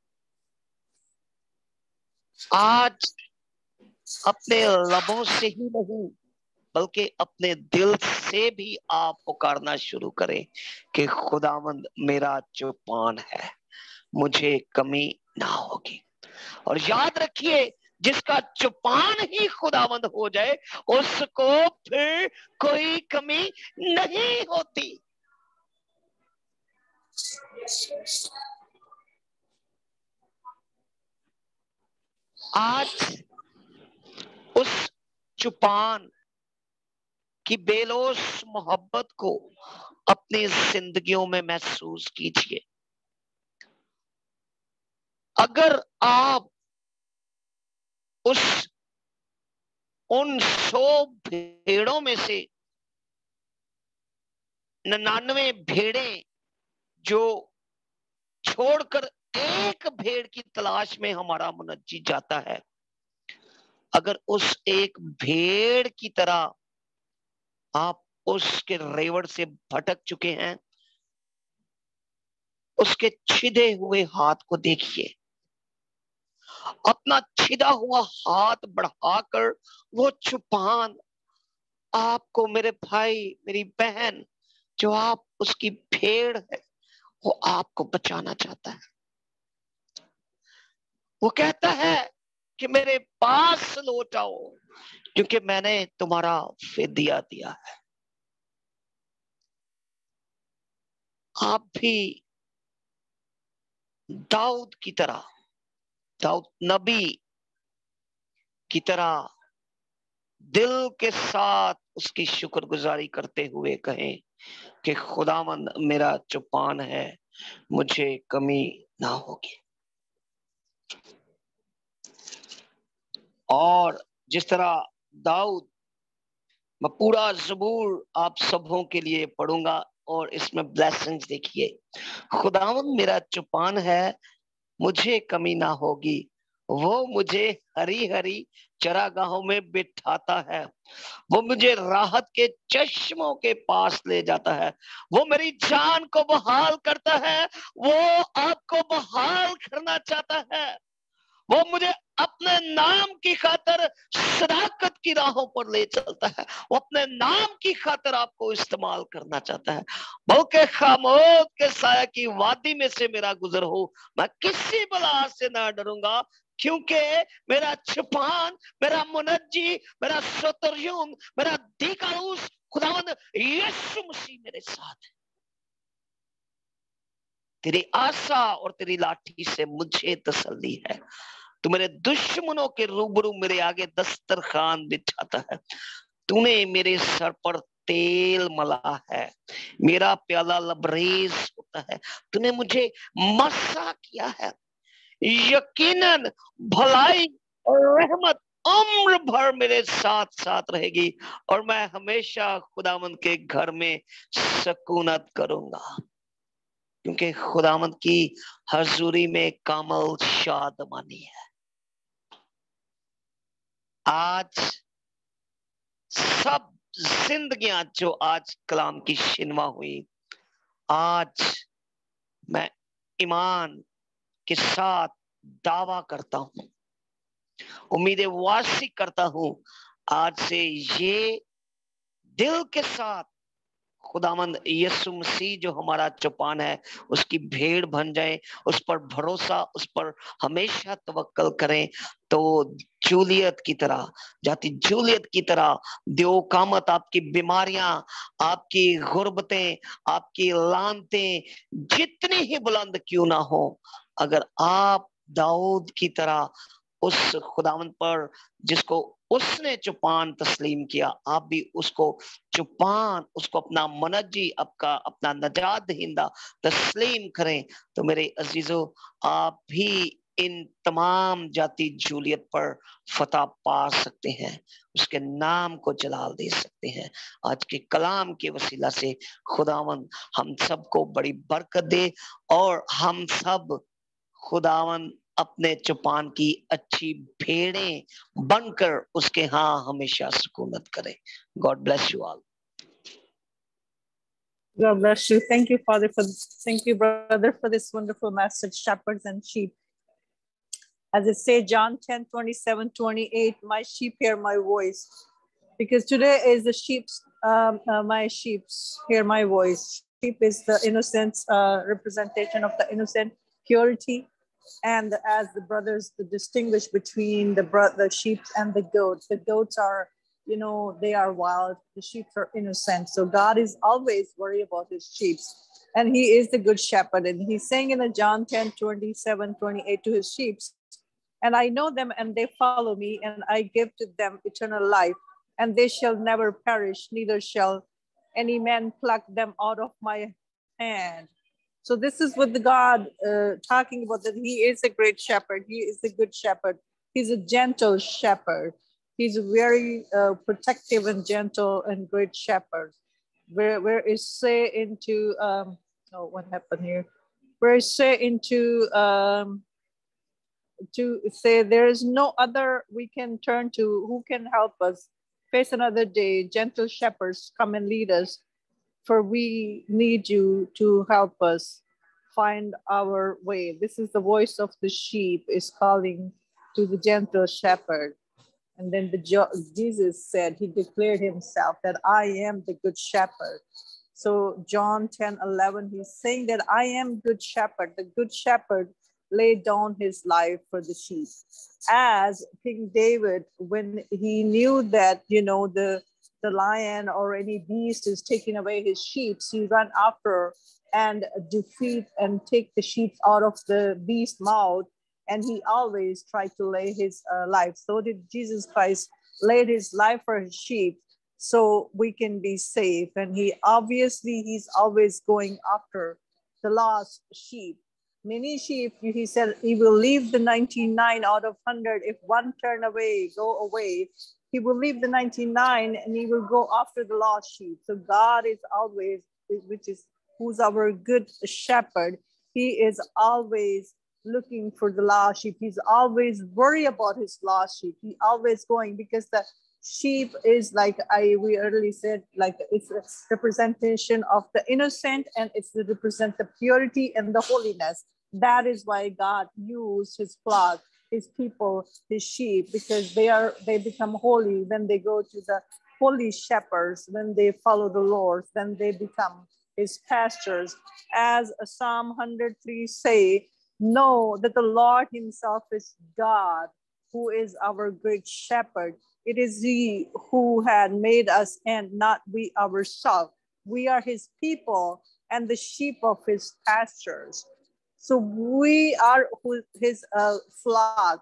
[SPEAKER 6] आज अपने लबों से ही नहीं बल्कि अपने दिल से भी आप पुकारना शुरू करें कि खुदावंद मेरा चौपान है, मुझे कमी ना होगी। और याद रखिए, जिसका चौपान ही खुदावंद हो जाए उसको फिर कोई कमी नहीं होती। आज उस चौपान की बेलोस मोहब्बत को अपनी जिंदगियों में महसूस कीजिए। अगर आप उस उन सौ भेड़ों में से निन्यानवे भेड़ें जो छोड़कर एक भेड़ की तलाश में हमारा मुनज्जी जाता है, अगर उस एक भेड़ की तरह आप उसके रेवड़ से भटक चुके हैं, उसके छिदे हुए हाथ को देखिए। अपना छिदा हुआ हाथ बढ़ाकर वो चौपान आपको, मेरे भाई मेरी बहन, जो आप उसकी भेड़ है, वो आपको बचाना चाहता है। वो कहता है कि मेरे पास लौट आओ क्योंकि मैंने तुम्हारा फिदिया दिया है। आप भी दाऊद की तरह, दाऊद नबी की तरह दिल के साथ उसकी शुक्रगुजारी करते हुए कहें कि खुदावंद मेरा चौपान है, मुझे कमी ना होगी। और जिस तरह दाऊद, मैं पूरा ज़बूर आप सबों के लिए पढ़ूंगा और इसमें ब्लेसिंग्स देखिए। खुदावंद मेरा चौपान है, मुझे कमी ना होगी, वो मुझे हरी हरी चरागाहों में बिठाता है, वो मुझे राहत के चश्मों के पास ले जाता है, वो मेरी जान को बहाल करता है, वो आपको बहाल करना चाहता है, वो मुझे अपने नाम की खातिर सदाकत की राहों पर ले चलता है, वो अपने नाम की खातिर आपको इस्तेमाल करना चाहता है। बल्कि खामोश के साया की वादी में से मेरा गुजर हो, मैं किसी बला से ना डरूंगा, क्योंकि मेरा चौपान, मेरा मुनज्जी, मेरा सोतरयून, मेरा दीकारूस खुदावंद यीशु मसीह मेरे साथ है। तेरी आशा और तेरी लाठी से मुझे तसल्ली है। तू मेरे दुश्मनों के रूबरू मेरे आगे दस्तरखान बिछाता है। तूने मेरे सर पर तेल मला है, मेरा प्याला लबरेज होता है। तूने मुझे मसा किया है। यकीनन भलाई और रहमत उम्र भर मेरे साथ साथ रहेगी और मैं हमेशा खुदावंद के घर में सकूनत करूंगा, क्योंकि खुदावंद की हजूरी में कामल शादमानी है। आज सब जिंदगियां जो आज कलाम की शिनवा हुई, आज मैं ईमान के साथ दावा करता हूं, उम्मीदें वासी करता हूं, आज से ये दिल के साथ खुदावंद यीशु मसीह जो हमारा चौपान है उसकी भेड़ बन जाए, उस पर भरोसा, उस पर हमेशा तवक्कल करें, तो जूलियत की तरह, जाति जूलियत की तरह देवकामत, आपकी बीमारियां, आपकी गुर्बतें, आपकी लानतें जितनी ही बुलंद क्यों ना हो, अगर आप दाऊद की तरह उस खुदावंद पर जिसको उसने चुपान तस्लीम किया, आप भी उसको चुपान, उसको अपना मनजी, आपका अपना नजात दहिंदा तस्लीम करें, तो मेरे अजीजों आप भी इन तमाम जाति जूलियत पर फतह पा सकते हैं, उसके नाम को जलाल दे सकते हैं। आज के कलाम के वसीला से खुदावन हम सबको बड़ी बरकत दे और हम सब खुदावन अपने चुपान की अच्छी भेड़ें बनकर उसके यहाँ हमेशा सुकूनत करें। God bless you all.
[SPEAKER 1] God bless you. Thank you, Father, for thank you, brother, for this wonderful message, shepherds and sheep. As it says, John ten, twenty-seven, twenty-eight, my sheep hear my voice. Because today is the sheep's, um, uh, my sheep's hear my voice. Sheep is the innocent uh, representation of the innocent purity. And as the brothers the distinguish between the bro- the sheep and the goats, the goats are, you know, they are wild, the sheep are innocent. So God is always worried about his sheep, and he is the good shepherd. And he's saying in the John ten, twenty-seven, twenty-eight to his sheep, and I know them and they follow me, and I give to them eternal life, and they shall never perish, neither shall any man pluck them out of my hand. So this is what the God uh, talking about, that he is a great shepherd. He is a good shepherd. He's a gentle shepherd. He's a very uh, protective and gentle and great shepherd. Where, where is say into, um, oh, what happened here? Where is say into, um, to say there is no other we can turn to who can help us face another day. Gentle shepherds, come and lead us, for we need you to help us find our way. This is the voice of the sheep is calling to the gentle shepherd. And then the Jesus said, he declared himself that I am the good shepherd. So John ten, eleven, he's saying that I am good shepherd. The good shepherd laid down his life for the sheep. As King David, when he knew that, you know, the the lion or any beast is taking away his sheep, he ran after and defeat and take the sheep out of the beast's mouth. And he always tried to lay his uh, life. So did Jesus Christ laid his life for his sheep, so we can be safe. And he obviously, he's always going after the lost sheep. Many sheep, he said, he will leave the ninety-nine out of one hundred. If one turn away, go away, he will leave the ninety-nine and he will go after the lost sheep. So God is always, which is who's our good shepherd. He is always looking for the lost sheep. He's always worried about his lost sheep. He always going, because the sheep is like I we earlier said, like it's a representation of the innocent, and it's to represent the purity and the holiness. That is why God used his flock, his people, his sheep, because they are they become holy when they go to the holy shepherds, when they follow the Lord, then they become his pastors. As Psalm one hundred three say, know that the Lord himself is God, who is our great shepherd. It is he who had made us and not we ourselves. We are his people and the sheep of his pastures. So we are his uh, flock.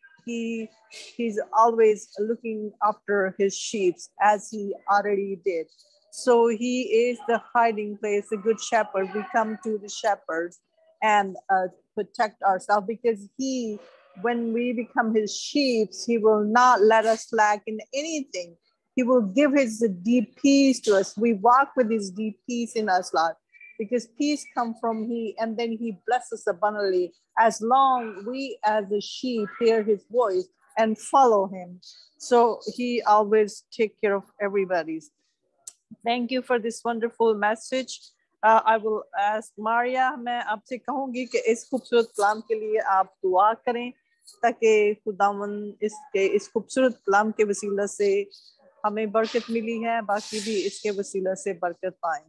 [SPEAKER 1] He, he's always looking after his sheep, as he already did. So he is the hiding place, the good shepherd. We come to the shepherds and uh, protect ourselves, because he, when we become his sheep, he will not let us lack in anything. He will give his deep peace to us. We walk with his deep peace in us, Lord, because peace comes from he, and then he blesses abundantly. As long we as the sheep hear his voice, and follow him. So he always take care of everybody's. Thank you for this wonderful message. Uh, I will ask Maria, मैं आपसे कहूँगी कि इस खूबसूरत कलाम के लिए आप दुआ करें ताकि खुदावन इसके इस खूबसूरत कलाम के वसीला से हमें बरकत मिली है, बाकी भी इसके वसीला से बरकत पाएं.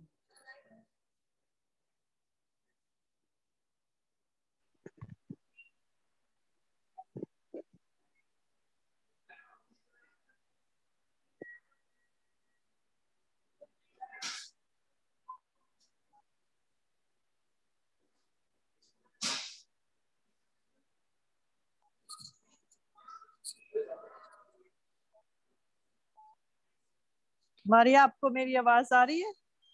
[SPEAKER 1] मारिया, आपको मेरी आवाज आ रही है?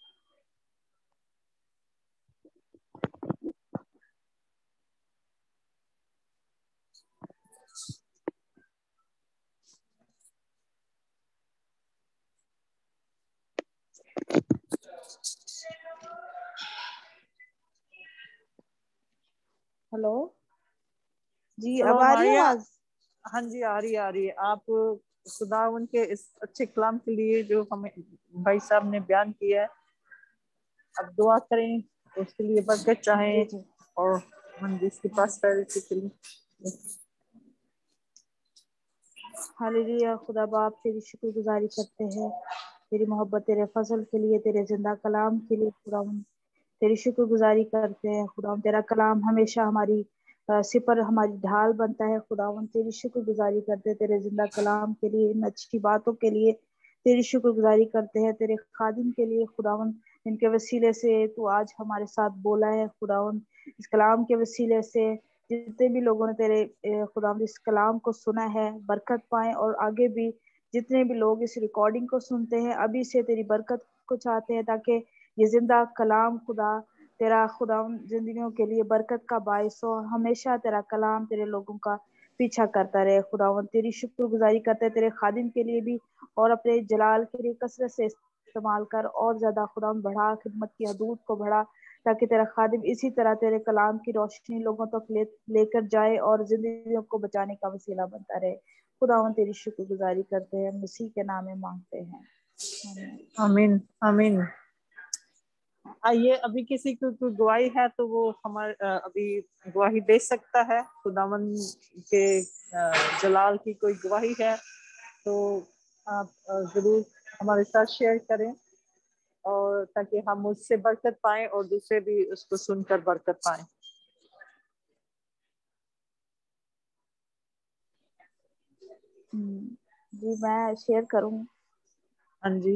[SPEAKER 4] हेलो जी,
[SPEAKER 1] हेलो
[SPEAKER 4] अब आ रही है
[SPEAKER 1] मारिया.
[SPEAKER 4] आवाज?
[SPEAKER 1] हाँ जी, आ रही आ रही है. आप खुदा उनके इस अच्छे कलाम के लिए जो हमें भाई साहब ने बयान किया है, अब दुआ करें, उसके लिए बरकत चाहें
[SPEAKER 4] जी जी
[SPEAKER 1] और हम जिसके पास के लिए.
[SPEAKER 4] हालेलुया। खुदा बाप तेरी शुक्रगुजारी करते हैं, तेरी मोहब्बत, तेरे फजल के लिए, तेरे जिंदा कलाम के लिए खुदा तेरी शुक्रगुजारी करते हैं। खुदा तेरा कलाम हमेशा हमारी सिपर, हमारी ढाल बनता है। खुदावन तेरी शुक्रगुजारी करते हैं, तेरे जिंदा कलाम के लिए, इन अच्छी बातों के लिए तेरी शुक्रगुजारी करते हैं, तेरे खादिम के लिए खुदावन, इनके वसीले से तू आज हमारे साथ बोला है। खुदावन इस कलाम के वसीले से जितने भी लोगों ने तेरे खुदावन इस कलाम को सुना है बरकत पाए, और आगे भी जितने भी लोग इस रिकॉर्डिंग को सुनते हैं अभी से तेरी बरकत को चाहते हैं, ताकि ये जिंदा कलाम खुदा तेरा खुदा जिंदगियों के लिए बरकत का बायस हो। हमेशा तेरा कलाम तेरे लोगों का पीछा करता रहे। खुदावन तेरी शुक्रगुजारी करते हैं तेरे खादिम के लिए भी, और अपने जलाल के लिए कसरत से इस्तेमाल कर, और ज्यादा खुदावन बढ़ा, खिदमत की हदूद को बढ़ा, ताकि तेरा खादिम इसी तरह तेरे कलाम की रोशनी लोगों तक ले लेकर जाए और जिंदगियों को बचाने का वसीला बनता रहे। खुदावन तेरी शुक्रगुजारी करते हैं, मसीह के नाम में मांगते हैं,
[SPEAKER 1] आमीन आमीन। आइए, अभी किसी को कोई गवाही है तो वो हमारे अभी गवाही दे सकता है। खुदावन के जलाल की कोई गवाही है तो आप जरूर हमारे साथ शेयर करें, और ताकि हम उससे बरकत पाएं और दूसरे भी उसको सुनकर बरकत पाएं।
[SPEAKER 4] जी मैं शेयर करूं।
[SPEAKER 1] हाँ जी।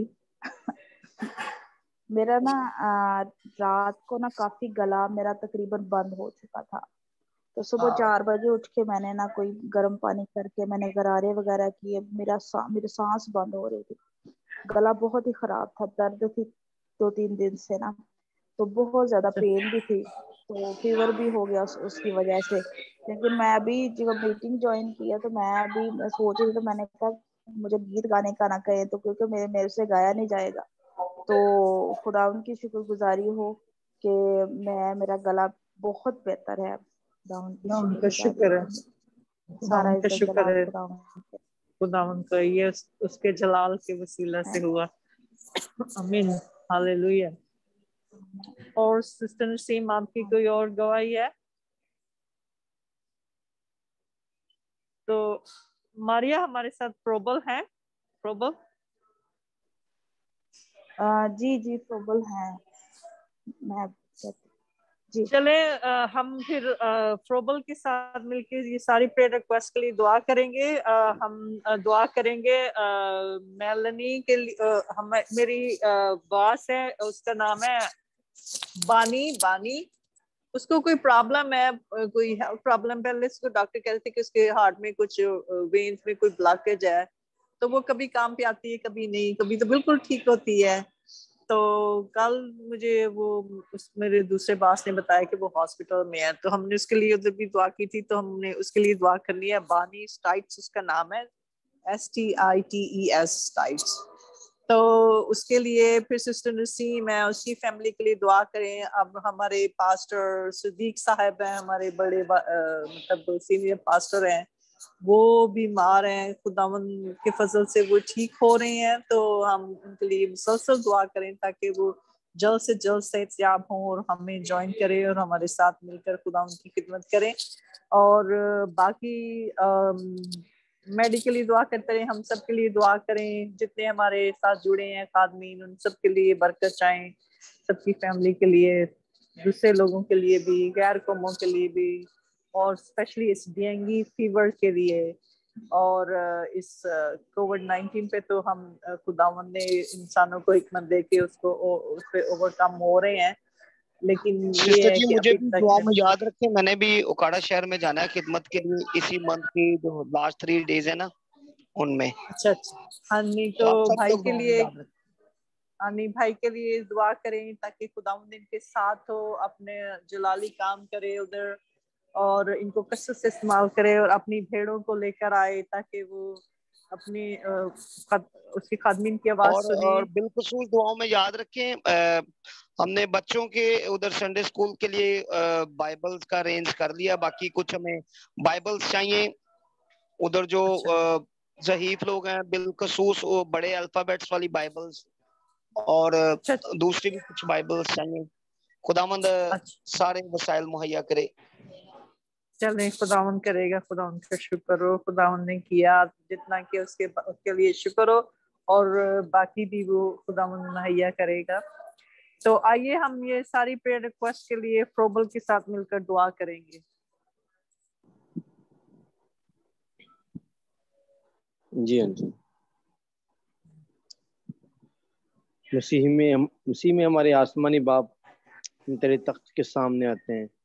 [SPEAKER 4] मेरा ना रात को ना काफी गला मेरा तकरीबन बंद हो चुका था, तो सुबह चार बजे उठ के मैंने ना कोई गर्म पानी करके मैंने गरारे वगैरह किए। मेरा सा, मेरी सांस बंद हो रही थी, गला बहुत ही खराब था, दर्द थी दो तीन दिन से ना, तो बहुत ज्यादा पेन भी थी, तो फीवर भी हो गया उस, उसकी वजह से। लेकिन मैं अभी जब मीटिंग ज्वाइन किया तो मैं अभी मैं सोच रही, तो मैंने कहा मुझे गीत गाने का ना कहे, तो क्योंकि मेरे मेरे से गाया नहीं जाएगा। तो खुदा उनकी शुक्रगुजारी हो कि मैं मेरा गला बहुत बेहतर है। खुदा उनकी
[SPEAKER 1] उनका
[SPEAKER 4] शुक्रगुजारी
[SPEAKER 1] शुक्र है,
[SPEAKER 4] सारा
[SPEAKER 1] उनका
[SPEAKER 4] इज्जत
[SPEAKER 1] शुक्र
[SPEAKER 4] जलाल
[SPEAKER 1] है,
[SPEAKER 4] खुदा
[SPEAKER 1] खुदा उनका ये उसके जलाल के वसीला से हुआ। आमीन हालेलुया। और सिस्टर नसीम, आपकी कोई और गवाही है? तो मारिया हमारे साथ प्रोबल है। प्रोबल
[SPEAKER 4] आ, जी जी प्रोबल है। मैं जी
[SPEAKER 1] चले आ, हम फिर प्रोबल के साथ मिलकर ये सारी प्रेयर रिक्वेस्ट के लिए दुआ करेंगे। आ, हम आ, दुआ करेंगे मेलनी के लिए। हम मेरी बॉस है, उसका नाम है बानी। बानी उसको कोई प्रॉब्लम है, कोई हेल्थ प्रॉब्लम। पहले उसको डॉक्टर कहते थे कि उसके हार्ट में कुछ वेन्स में कोई ब्लॉकेज है, तो वो कभी काम पे आती है, कभी नहीं, कभी तो बिल्कुल ठीक होती है। तो कल मुझे वो उस मेरे दूसरे बास ने बताया कि वो हॉस्पिटल में है, तो हमने उसके लिए उधर भी दुआ की थी, तो हमने उसके लिए दुआ करनी है। बानी स्टाइट्स उसका नाम है, S T I T E S Stites. तो उसके लिए फिर सिस्टर नसीम है, उसकी फैमिली के लिए दुआ करें। अब हमारे पास्टर सदीक साहब हैं, हमारे बड़े मतलब सीनियर पास्टर हैं, وہ بیمار ہیں خداون کے فضل سے وہ ٹھیک ہو رہے ہیں، تو ہم ان کے لیے مسلسل دعا کریں تاکہ وہ جلد سے جلد صحت یاب ہوں اور ہمیں جوائن کرے اور ہمارے ساتھ مل کر خداون کی خدمت کریں. اور باقی میڈیکلی دعا کرتے رہیں، ہم سب کے لیے دعا کریں، جتنے ہمارے ساتھ جڑے ہیں خادمین ان سب کے لیے برکت چاہیں، سب کی فیملی کے لیے، دوسرے لوگوں کے لیے بھی، غیر قوموں کے لیے بھی، اور اسپیشلی اس ڈینگی فیور کے لیے. اور اس کووڈ نائنٹین پہ تو ہم خداوند نے انسانوں کو حکمت دے کے اس کو اس پہ اوور کم ہو رہے ہیں، لیکن یہ ہے
[SPEAKER 6] جی
[SPEAKER 1] کہ
[SPEAKER 6] مجھے
[SPEAKER 1] ابھی
[SPEAKER 6] بھی
[SPEAKER 1] تک
[SPEAKER 6] دعا میں یاد رکھیں، میں نے بھی اوکاڑا شہر میں جانا ہے خدمت کے لیے اسی منتھ کی جو لاسٹ تھری ڈیز ہے نا ان میں.
[SPEAKER 1] اچھا اچھا ہاں نہیں تو
[SPEAKER 6] آپ سب
[SPEAKER 1] بھائی
[SPEAKER 6] لوگ
[SPEAKER 1] کے
[SPEAKER 6] دعا میں
[SPEAKER 1] لیے
[SPEAKER 6] یاد رکھیں.
[SPEAKER 1] آنی بھائی کے لیے دعا کریں تاکہ خداوند ان کے ساتھ ہو، اپنے جلالی کام کرے ادھر، اور ان کو کثرت سے استعمال کرے اور اپنی بھیڑوں کو لے کر آئے تاکہ وہ اپنی اس کی خادمین کی آواز
[SPEAKER 6] اور
[SPEAKER 1] سنیں.
[SPEAKER 6] اور بالخصوص دعاؤں میں یاد رکھیں ہم نے بچوں کے ادھر سنڈے اسکول کے لیے بائبلز کا ارینج کر لیا، باقی کچھ ہمیں بائبلز چاہیے ادھر جو ضعیف لوگ ہیں، بالخصوص وہ بڑے الفابیٹس والی بائبلز اور دوسری بھی کچھ بائبلز چاہیے. خداوند سارے وسائل مہیا کرے.
[SPEAKER 1] چلیں خداوند کرے گا، خداوند کا شکر ہو، خداوند نے کیا جتنا کہ اس کے اس کے لیے شکر ہو، اور باقی بھی وہ خداوند مہیا کرے گا. تو آئیے ہم یہ ساری پریئر ریکویسٹ کے لیے پروبل کے ساتھ مل کر دعا کریں گے.
[SPEAKER 7] جی ہاں جی. مسیح میں مسیح میں ہمارے آسمانی باپ، ہم تیرے تخت کے سامنے آتے ہیں.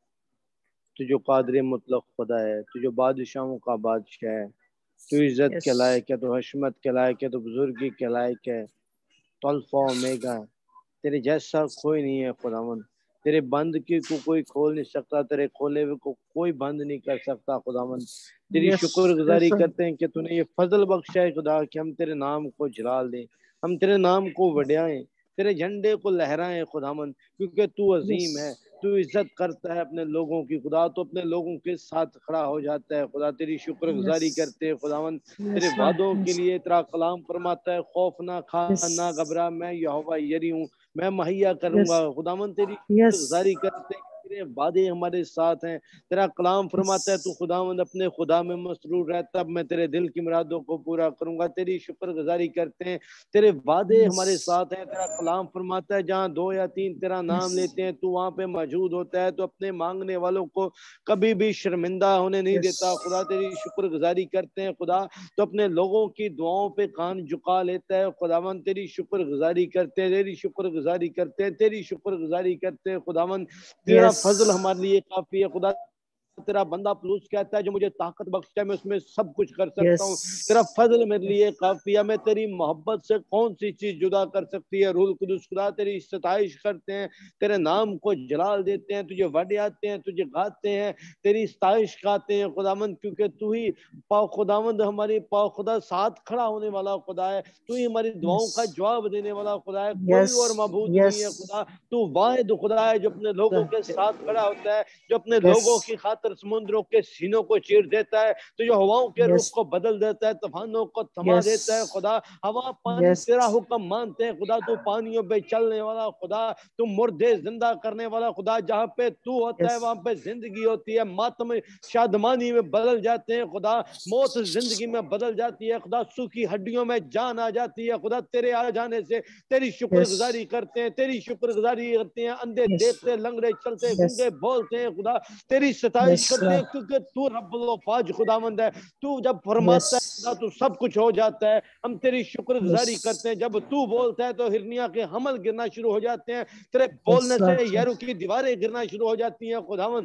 [SPEAKER 7] تو جو قادر مطلق خدا ہے، تو جو بادشاہوں کا بادشاہ ہے، تو عزت
[SPEAKER 1] yes.
[SPEAKER 7] کے لائق ہے، تو حشمت کے لائق ہے، تو بزرگی کے لائق ہے، تو الفا اومیگا ہے. تیرے جیسا کوئی نہیں ہے خداوند. تیرے بند کی کو کوئی کھول نہیں سکتا، تیرے کھولے ہوئے کو کوئی بند نہیں کر سکتا خداوند. تیری
[SPEAKER 1] yes.
[SPEAKER 7] شکر گزاری
[SPEAKER 1] yes.
[SPEAKER 7] کرتے ہیں کہ تو نے یہ فضل بخشا ہے خدا کہ ہم تیرے نام کو جلال دیں، ہم تیرے نام کو وڈیائیں، تیرے جھنڈے کو لہرائیں خداوند، کیونکہ تو عظیم ہے، تو عزت کرتا ہے اپنے لوگوں کی خدا، تو اپنے لوگوں کے ساتھ کھڑا ہو جاتا ہے خدا. تیری شکر گزاری کرتے ہیں خداوند. تیرے وعدوں کے لیے تیرا کلام فرماتا ہے خوف نہ کھا نہ گھبرا، میں یہوہ یری ہوں، میں مہیا کروں گا. خداوند تیری شکر گزاری کرتے ہیں، تیرے وعدے ہمارے ساتھ ہیں. تیرا کلام فرماتا ہے تو خداوند اپنے خدا میں مسرور رہ، تب میں تیرے دل کی مرادوں کو پورا کروں گا. تیری شکر گزاری کرتے ہیں، تیرے وعدے ہمارے ساتھ ہیں. تیرا کلام فرماتا ہے جہاں دو یا تین تیرا نام لیتے ہیں تو وہاں پہ موجود ہوتا ہے، تو اپنے مانگنے والوں کو کبھی بھی شرمندہ ہونے نہیں دیتا خدا. تیری شکر گزاری کرتے ہیں خدا، تو اپنے لوگوں کی دعاؤں پہ کان جھکا لیتا ہے خداوند. تیری شکر گزاری کرتے ہیں، تیری شکر گزاری کرتے ہیں، تیری شکر گزاری کرتے ہیں خداوند. تیرا فضل ہمارے لیے کافی ہے خدا. تیرا بندہ پلوس کہتا ہے جو مجھے طاقت بخشتا ہے میں اس میں سب کچھ کر سکتا ہوں. تیرا فضل میرے لیے کافی ہے، میں تیری محبت سے کون سی چیز جدا کر سکتی ہے. روح القدس خدا تیری ستائش کرتے ہیں، تیرے نام کو جلال دیتے ہیں، تجھے وڈیاتے ہیں، تجھے گاتے ہیں، تیری ستائش گاتے ہیں خداوند، کیونکہ تو ہی پاک خداوند ہماری پاک خدا ساتھ کھڑا ہونے والا خدا ہے. تو ہی ہماری دعاؤں کا جواب دینے والا خدا ہے، کوئی اور معبود نہیں ہے خدا. تو واحد خدا ہے جو اپنے لوگوں کے ساتھ کھڑا ہوتا ہے، جو اپنے لوگوں کی خاطر سمندروں کے سینوں کو چیر دیتا ہے، تو جو ہواؤں کے رخ کو بدل دیتا ہے، طوفانوں کو تھما دیتا ہے خدا. ہوا پانی تیرا حکم مانتے ہیں خدا. تو پانیوں پہ چلنے والا خدا، تو مردے زندہ کرنے والا خدا. جہاں پہ تو ہوتا ہے وہاں پہ زندگی ہوتی ہے، ماتم شادمانی میں بدل جاتے ہیں خدا، موت زندگی میں بدل جاتی ہے خدا، سوکھی ہڈیوں میں جان آ جاتی ہے خدا. تیرے آ جانے سے تیری شکر گزاری کرتے ہیں، تیری شکر گزاری کرتے ہیں. اندھے دیکھتے، لنگڑے چلتے، گنگے بولتے ہیں خدا. تیری ستائش کرتے ہیں کیونکہ تو رب الفاج خداوند ہے. تو جب فرماتا ہے خدا تو سب کچھ ہو جاتا ہے. ہم تیری شکر گزاری کرتے ہیں، جب تو بولتا ہے تو ہرنیا کے حمل گرنا شروع ہو جاتے ہیں. تیرے بولنے سے یارو کی دیواریں گرنا شروع ہو جاتی ہیں خداوند.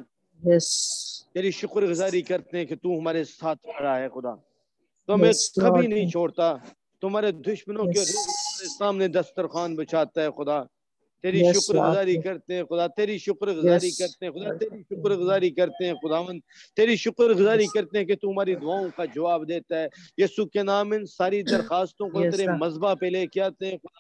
[SPEAKER 7] تیری شکر گزاری کرتے ہیں کہ تو ہمارے ساتھ کھڑا ہے خدا، تو ہمیں کبھی نہیں چھوڑتا. تمہارے دشمنوں کے سامنے دسترخوان بچھاتا ہے خدا. تیری شکر گزاری کرتے ہیں خدا، تیری شکر گزاری کرتے ہیں خدا، تیری شکر گزاری کرتے ہیں خداوند. تیری شکر گزاری کرتے ہیں کہ تو ہماری دعاؤں کا جواب دیتا ہے. یسوع کے نام ان ساری درخواستوں کو تیرے مذبح پہ لے کے آتے ہیں خدا.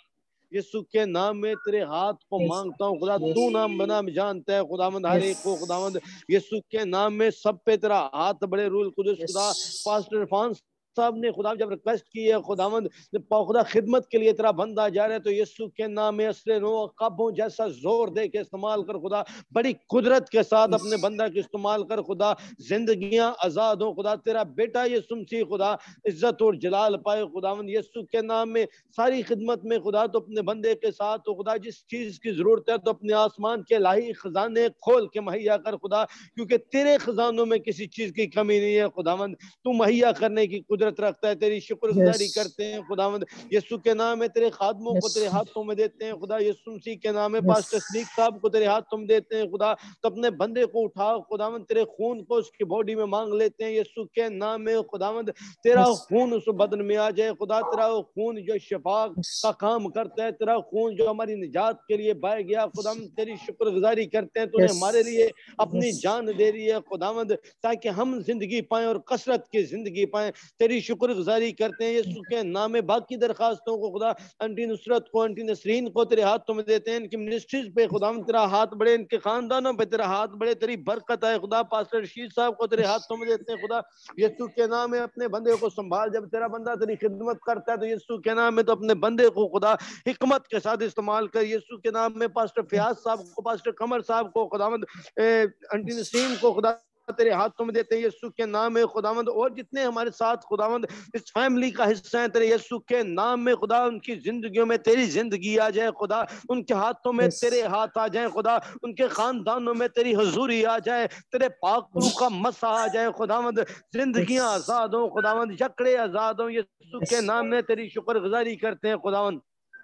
[SPEAKER 7] यीशु के नाम में तेरे हाथ को मांगता हूँ खुदा, तू नाम बना जानता है खुदावंद हर एक को खुदावंद, यीशु के नाम में सब पे तेरा हाथ बड़े रूल कुदस खुदा। पास्टर इरफान साहब ने खुदा जब रिक्वेस्ट की है खुदावंद खुदा खिदमत के लिए तेरा बंदा जा रहा है, तो यीशु के नाम में असरे नो कब्बों जैसा जोर दे के इस्तेमाल कर खुदा, बड़ी कुदरत के साथ अपने बंदा के इस्तेमाल कर खुदा, जिंदगियां आजाद हो खुदा, तेरा बेटा यीशु मसीह खुदा इज्जत और जलाल पाए खुदावंद यीशु के नाम में। सारी खिदमत में खुदा तो अपने बंदे के साथ हो खुदा, जिस चीज की जरूरत है तो अपने आसमान के लाही खजाने खोल के मुहैया कर खुदा, क्योंकि तेरे खजानों में किसी चीज की कमी नहीं है खुदावंद, तू मुहैया करने की कुदरत रखता है। तेरी शुक्रगुजारी करते हैं खुदावंद यीशु के नाम में, तेरे खादमों को तेरे हाथों में देते हैं खुदा, यीशु मसीह के नाम में पास्टर सदीक साहब को तेरे हाथों में देते हैं खुदा, तो अपने बंदे को उठाओ खुदावंद, तेरे खून को उसकी बॉडी में मांग लेते हैं यीशु के नाम में खुदावंद, तेरा खून उस बदन में आ जाए खुदा, तेरा वो खून जो शिफा का काम करता है, तेरा खून जो हमारी निजात के लिए बह गया खुदावंद, तेरी शुक्रगुजारी करते हैं, तूने हमारे लिए अपनी जान दे रही है खुदावंद, ताकि हम जिंदगी पाएं और कसरत की जिंदगी पाएं, तेरी शुक्रगुजारी करते हैं यीशु के नाम में। बाकी दरखास्तों को खुदा आंटी नुसरत को, आंटी नसरीन को तेरे हाथों में देते हैं, इनकी मिनिस्ट्रीज पे खुदा तेरा हाथ बड़े, इनके खानदानों पे तेरा हाथ बड़े, तेरी बरकत है खुदा। पास्टर रशीद साहब को तेरे हाथों में देते हैं खुदा, यीशु के नाम में अपने बंदे को संभाल, जब तेरा बंदा तेरी खिदमत करता है तो यीशु के नाम में तो अपने बंदे को खुदा हिकमत के साथ इस्तेमाल कर यीशु के नाम में। पास्टर फयाज साहब को, पास्टर कमर साहब को खुदावंद, आंटी नसीम को खुदा तेरे हाथों में देते हैं यीशु के नाम में खुदावंद, और जितने हमारे साथ खुदावंद इस फैमिली का हिस्सा है तेरे यीशु के नाम में खुदा, उनकी जिंदगियों में तेरी जिंदगी आ जाए खुदा, उनके हाथों में तेरे हाथ आ जाए खुदा, उनके खानदानों में तेरी हुजूरी आ जाए, तेरे पाक रूह का मसा आ जाए खुदावंद, जिंदगियां आजाद हो खुदावंद, जकड़े आजाद हो यीशु के नाम में। तेरी शुक्रगुजारी करते हैं खुदावंद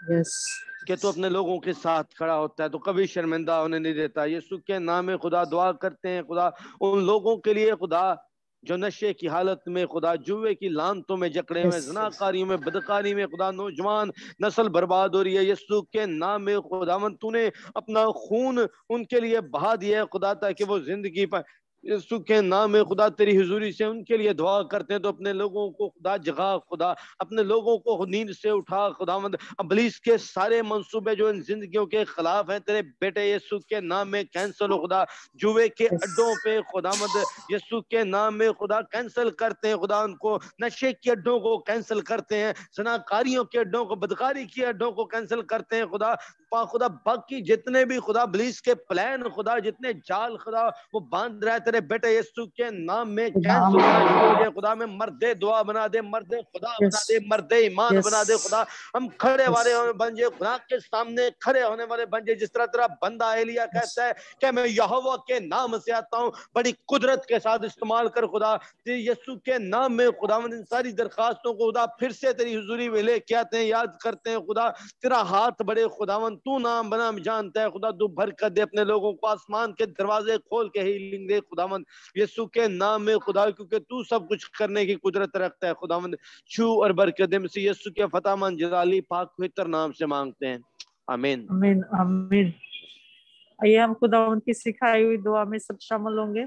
[SPEAKER 7] कि तू अपने लोगों के साथ खड़ा होता है तो कभी शर्मिंदा होने नहीं देता, यीशु के नाम में खुदा दुआ करते हैं खुदा उन लोगों के लिए खुदा जो नशे की हालत में खुदा, जुए की लानतों में जकड़े हुए, ज़नाकारियों में, बदकारी में खुदा, नौजवान नस्ल बर्बाद हो रही है, यीशु के नाम में खुदावंद तूने अपना खून उनके लिए बहा दिया है खुदा, ताकि वो जिंदगी पाए यीशु के नाम में खुदा। तेरी हुजूरी से उनके लिए दुआ करते हैं तो अपने लोगों को खुदा जगा खुदा, अपने लोगों को नींद से उठा खुदावंद, इब्लीस के सारे मंसूबे जो इन जिंदगियों के खिलाफ हैं तेरे बेटे यीशु के नाम में कैंसिल हो खुदा, जुए के अड्डों पे खुदावंद यीशु के नाम में खुदा कैंसिल करते हैं खुदा, उनको नशे के अड्डों को कैंसिल करते हैं, ज़नाकारियों के अड्डों को, बदकारी के अड्डों को कैंसिल करते हैं खुदा। खुदा बाकी जितने भी खुदा इब्लीस के प्लान खुदा, जितने जाल खुदा वो बांध रहा है तेरे बेटे यीशु के नाम में कैंसिल होना शुरू हो जाए खुदा, में मर्दे दुआ बना दे, मर्दे खुदा बना दे, मर्दे ईमान बना दे खुदा, हम खड़े वाले बन जाए खुदा के सामने, खड़े होने वाले बन जाए, जिस तरह तेरा बंदा एलिया कहता है कि मैं यहोवा के नाम से आता हूँ, बड़ी कुदरत के साथ इस्तेमाल कर खुदा यीशु के नाम में खुदावंद। इन सारी दरखास्तों को खुदा फिर से तेरी हुजूरी में लेके आते हैं, याद करते हैं खुदा तेरा हाथ बड़े खुदावंद, तू नाम बना जानता है खुदा, तू बरकत दे अपने लोगों को, आसमान के दरवाजे खोल के हीलिंग दे खुदावंद यीशु के नाम में खुदा, क्योंकि तू सब कुछ करने की कुदरत रखता है खुदावंद। छू और बरकत दे मसीह यीशु के फतामन जलाली पाक पवित्र नाम से मांगते हैं, आमीन
[SPEAKER 1] आमीन आमीन। आइए हम खुदावंद की सिखाई हुई दुआ में सब शामिल होंगे।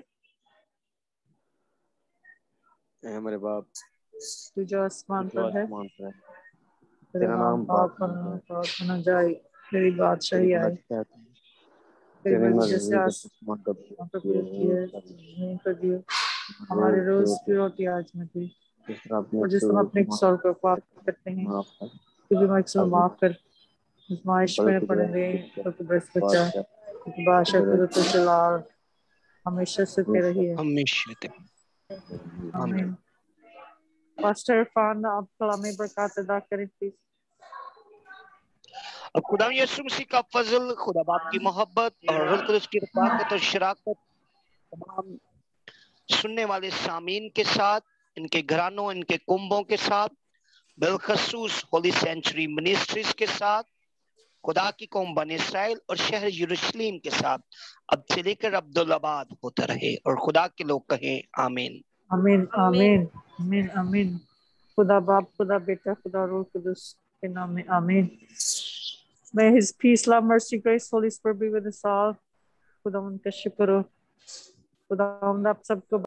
[SPEAKER 7] हमारे बाप
[SPEAKER 1] तू जो आसमान पर है,
[SPEAKER 7] है,
[SPEAKER 1] तेरा नाम पाक होना जाए, तेरी बादशाही आए, तेरी मर्जी से आसमान पर जमीन पर दियो, हमारे रोज की रोटी आज में दी, और जिस हम अपने सौर को पाप करते हैं तो भी हमें माफ कर, आजमाइश में पड़ेंगे तो तू बस बचा, बादशाह को तो चला हमेशा से तेरा ही है,
[SPEAKER 6] हमेशा।
[SPEAKER 1] आमीन। पास्टर इरफान आप कलामी बरकत अदा करें प्लीज।
[SPEAKER 6] अब खुदा यीशु मसीह का फजल, खुदा बाप की मोहब्बत और रूह कुदस की रफ़ाकत और शराकत तमाम सुनने वाले सामीन के साथ, इनके घरानों, इनके कुंभों के साथ, बिलखसूस होली सेंचुरी मिनिस्ट्रीज के साथ, खुदा की कौम बने इस्राएल और शहर यरूशलेम के साथ अब से लेकर अब्दुल्लाबाद होता रहे, और खुदा के लोग कहें आमीन
[SPEAKER 1] आमीन आमीन आमीन आमीन। खुदा बाप, खुदा बेटा, खुदा रूह कुदस के नाम में आमीन। May his peace, love, mercy, grace, Holy Spirit be with us all. खुदा उनका शुक्र हो, खुदा आप सबको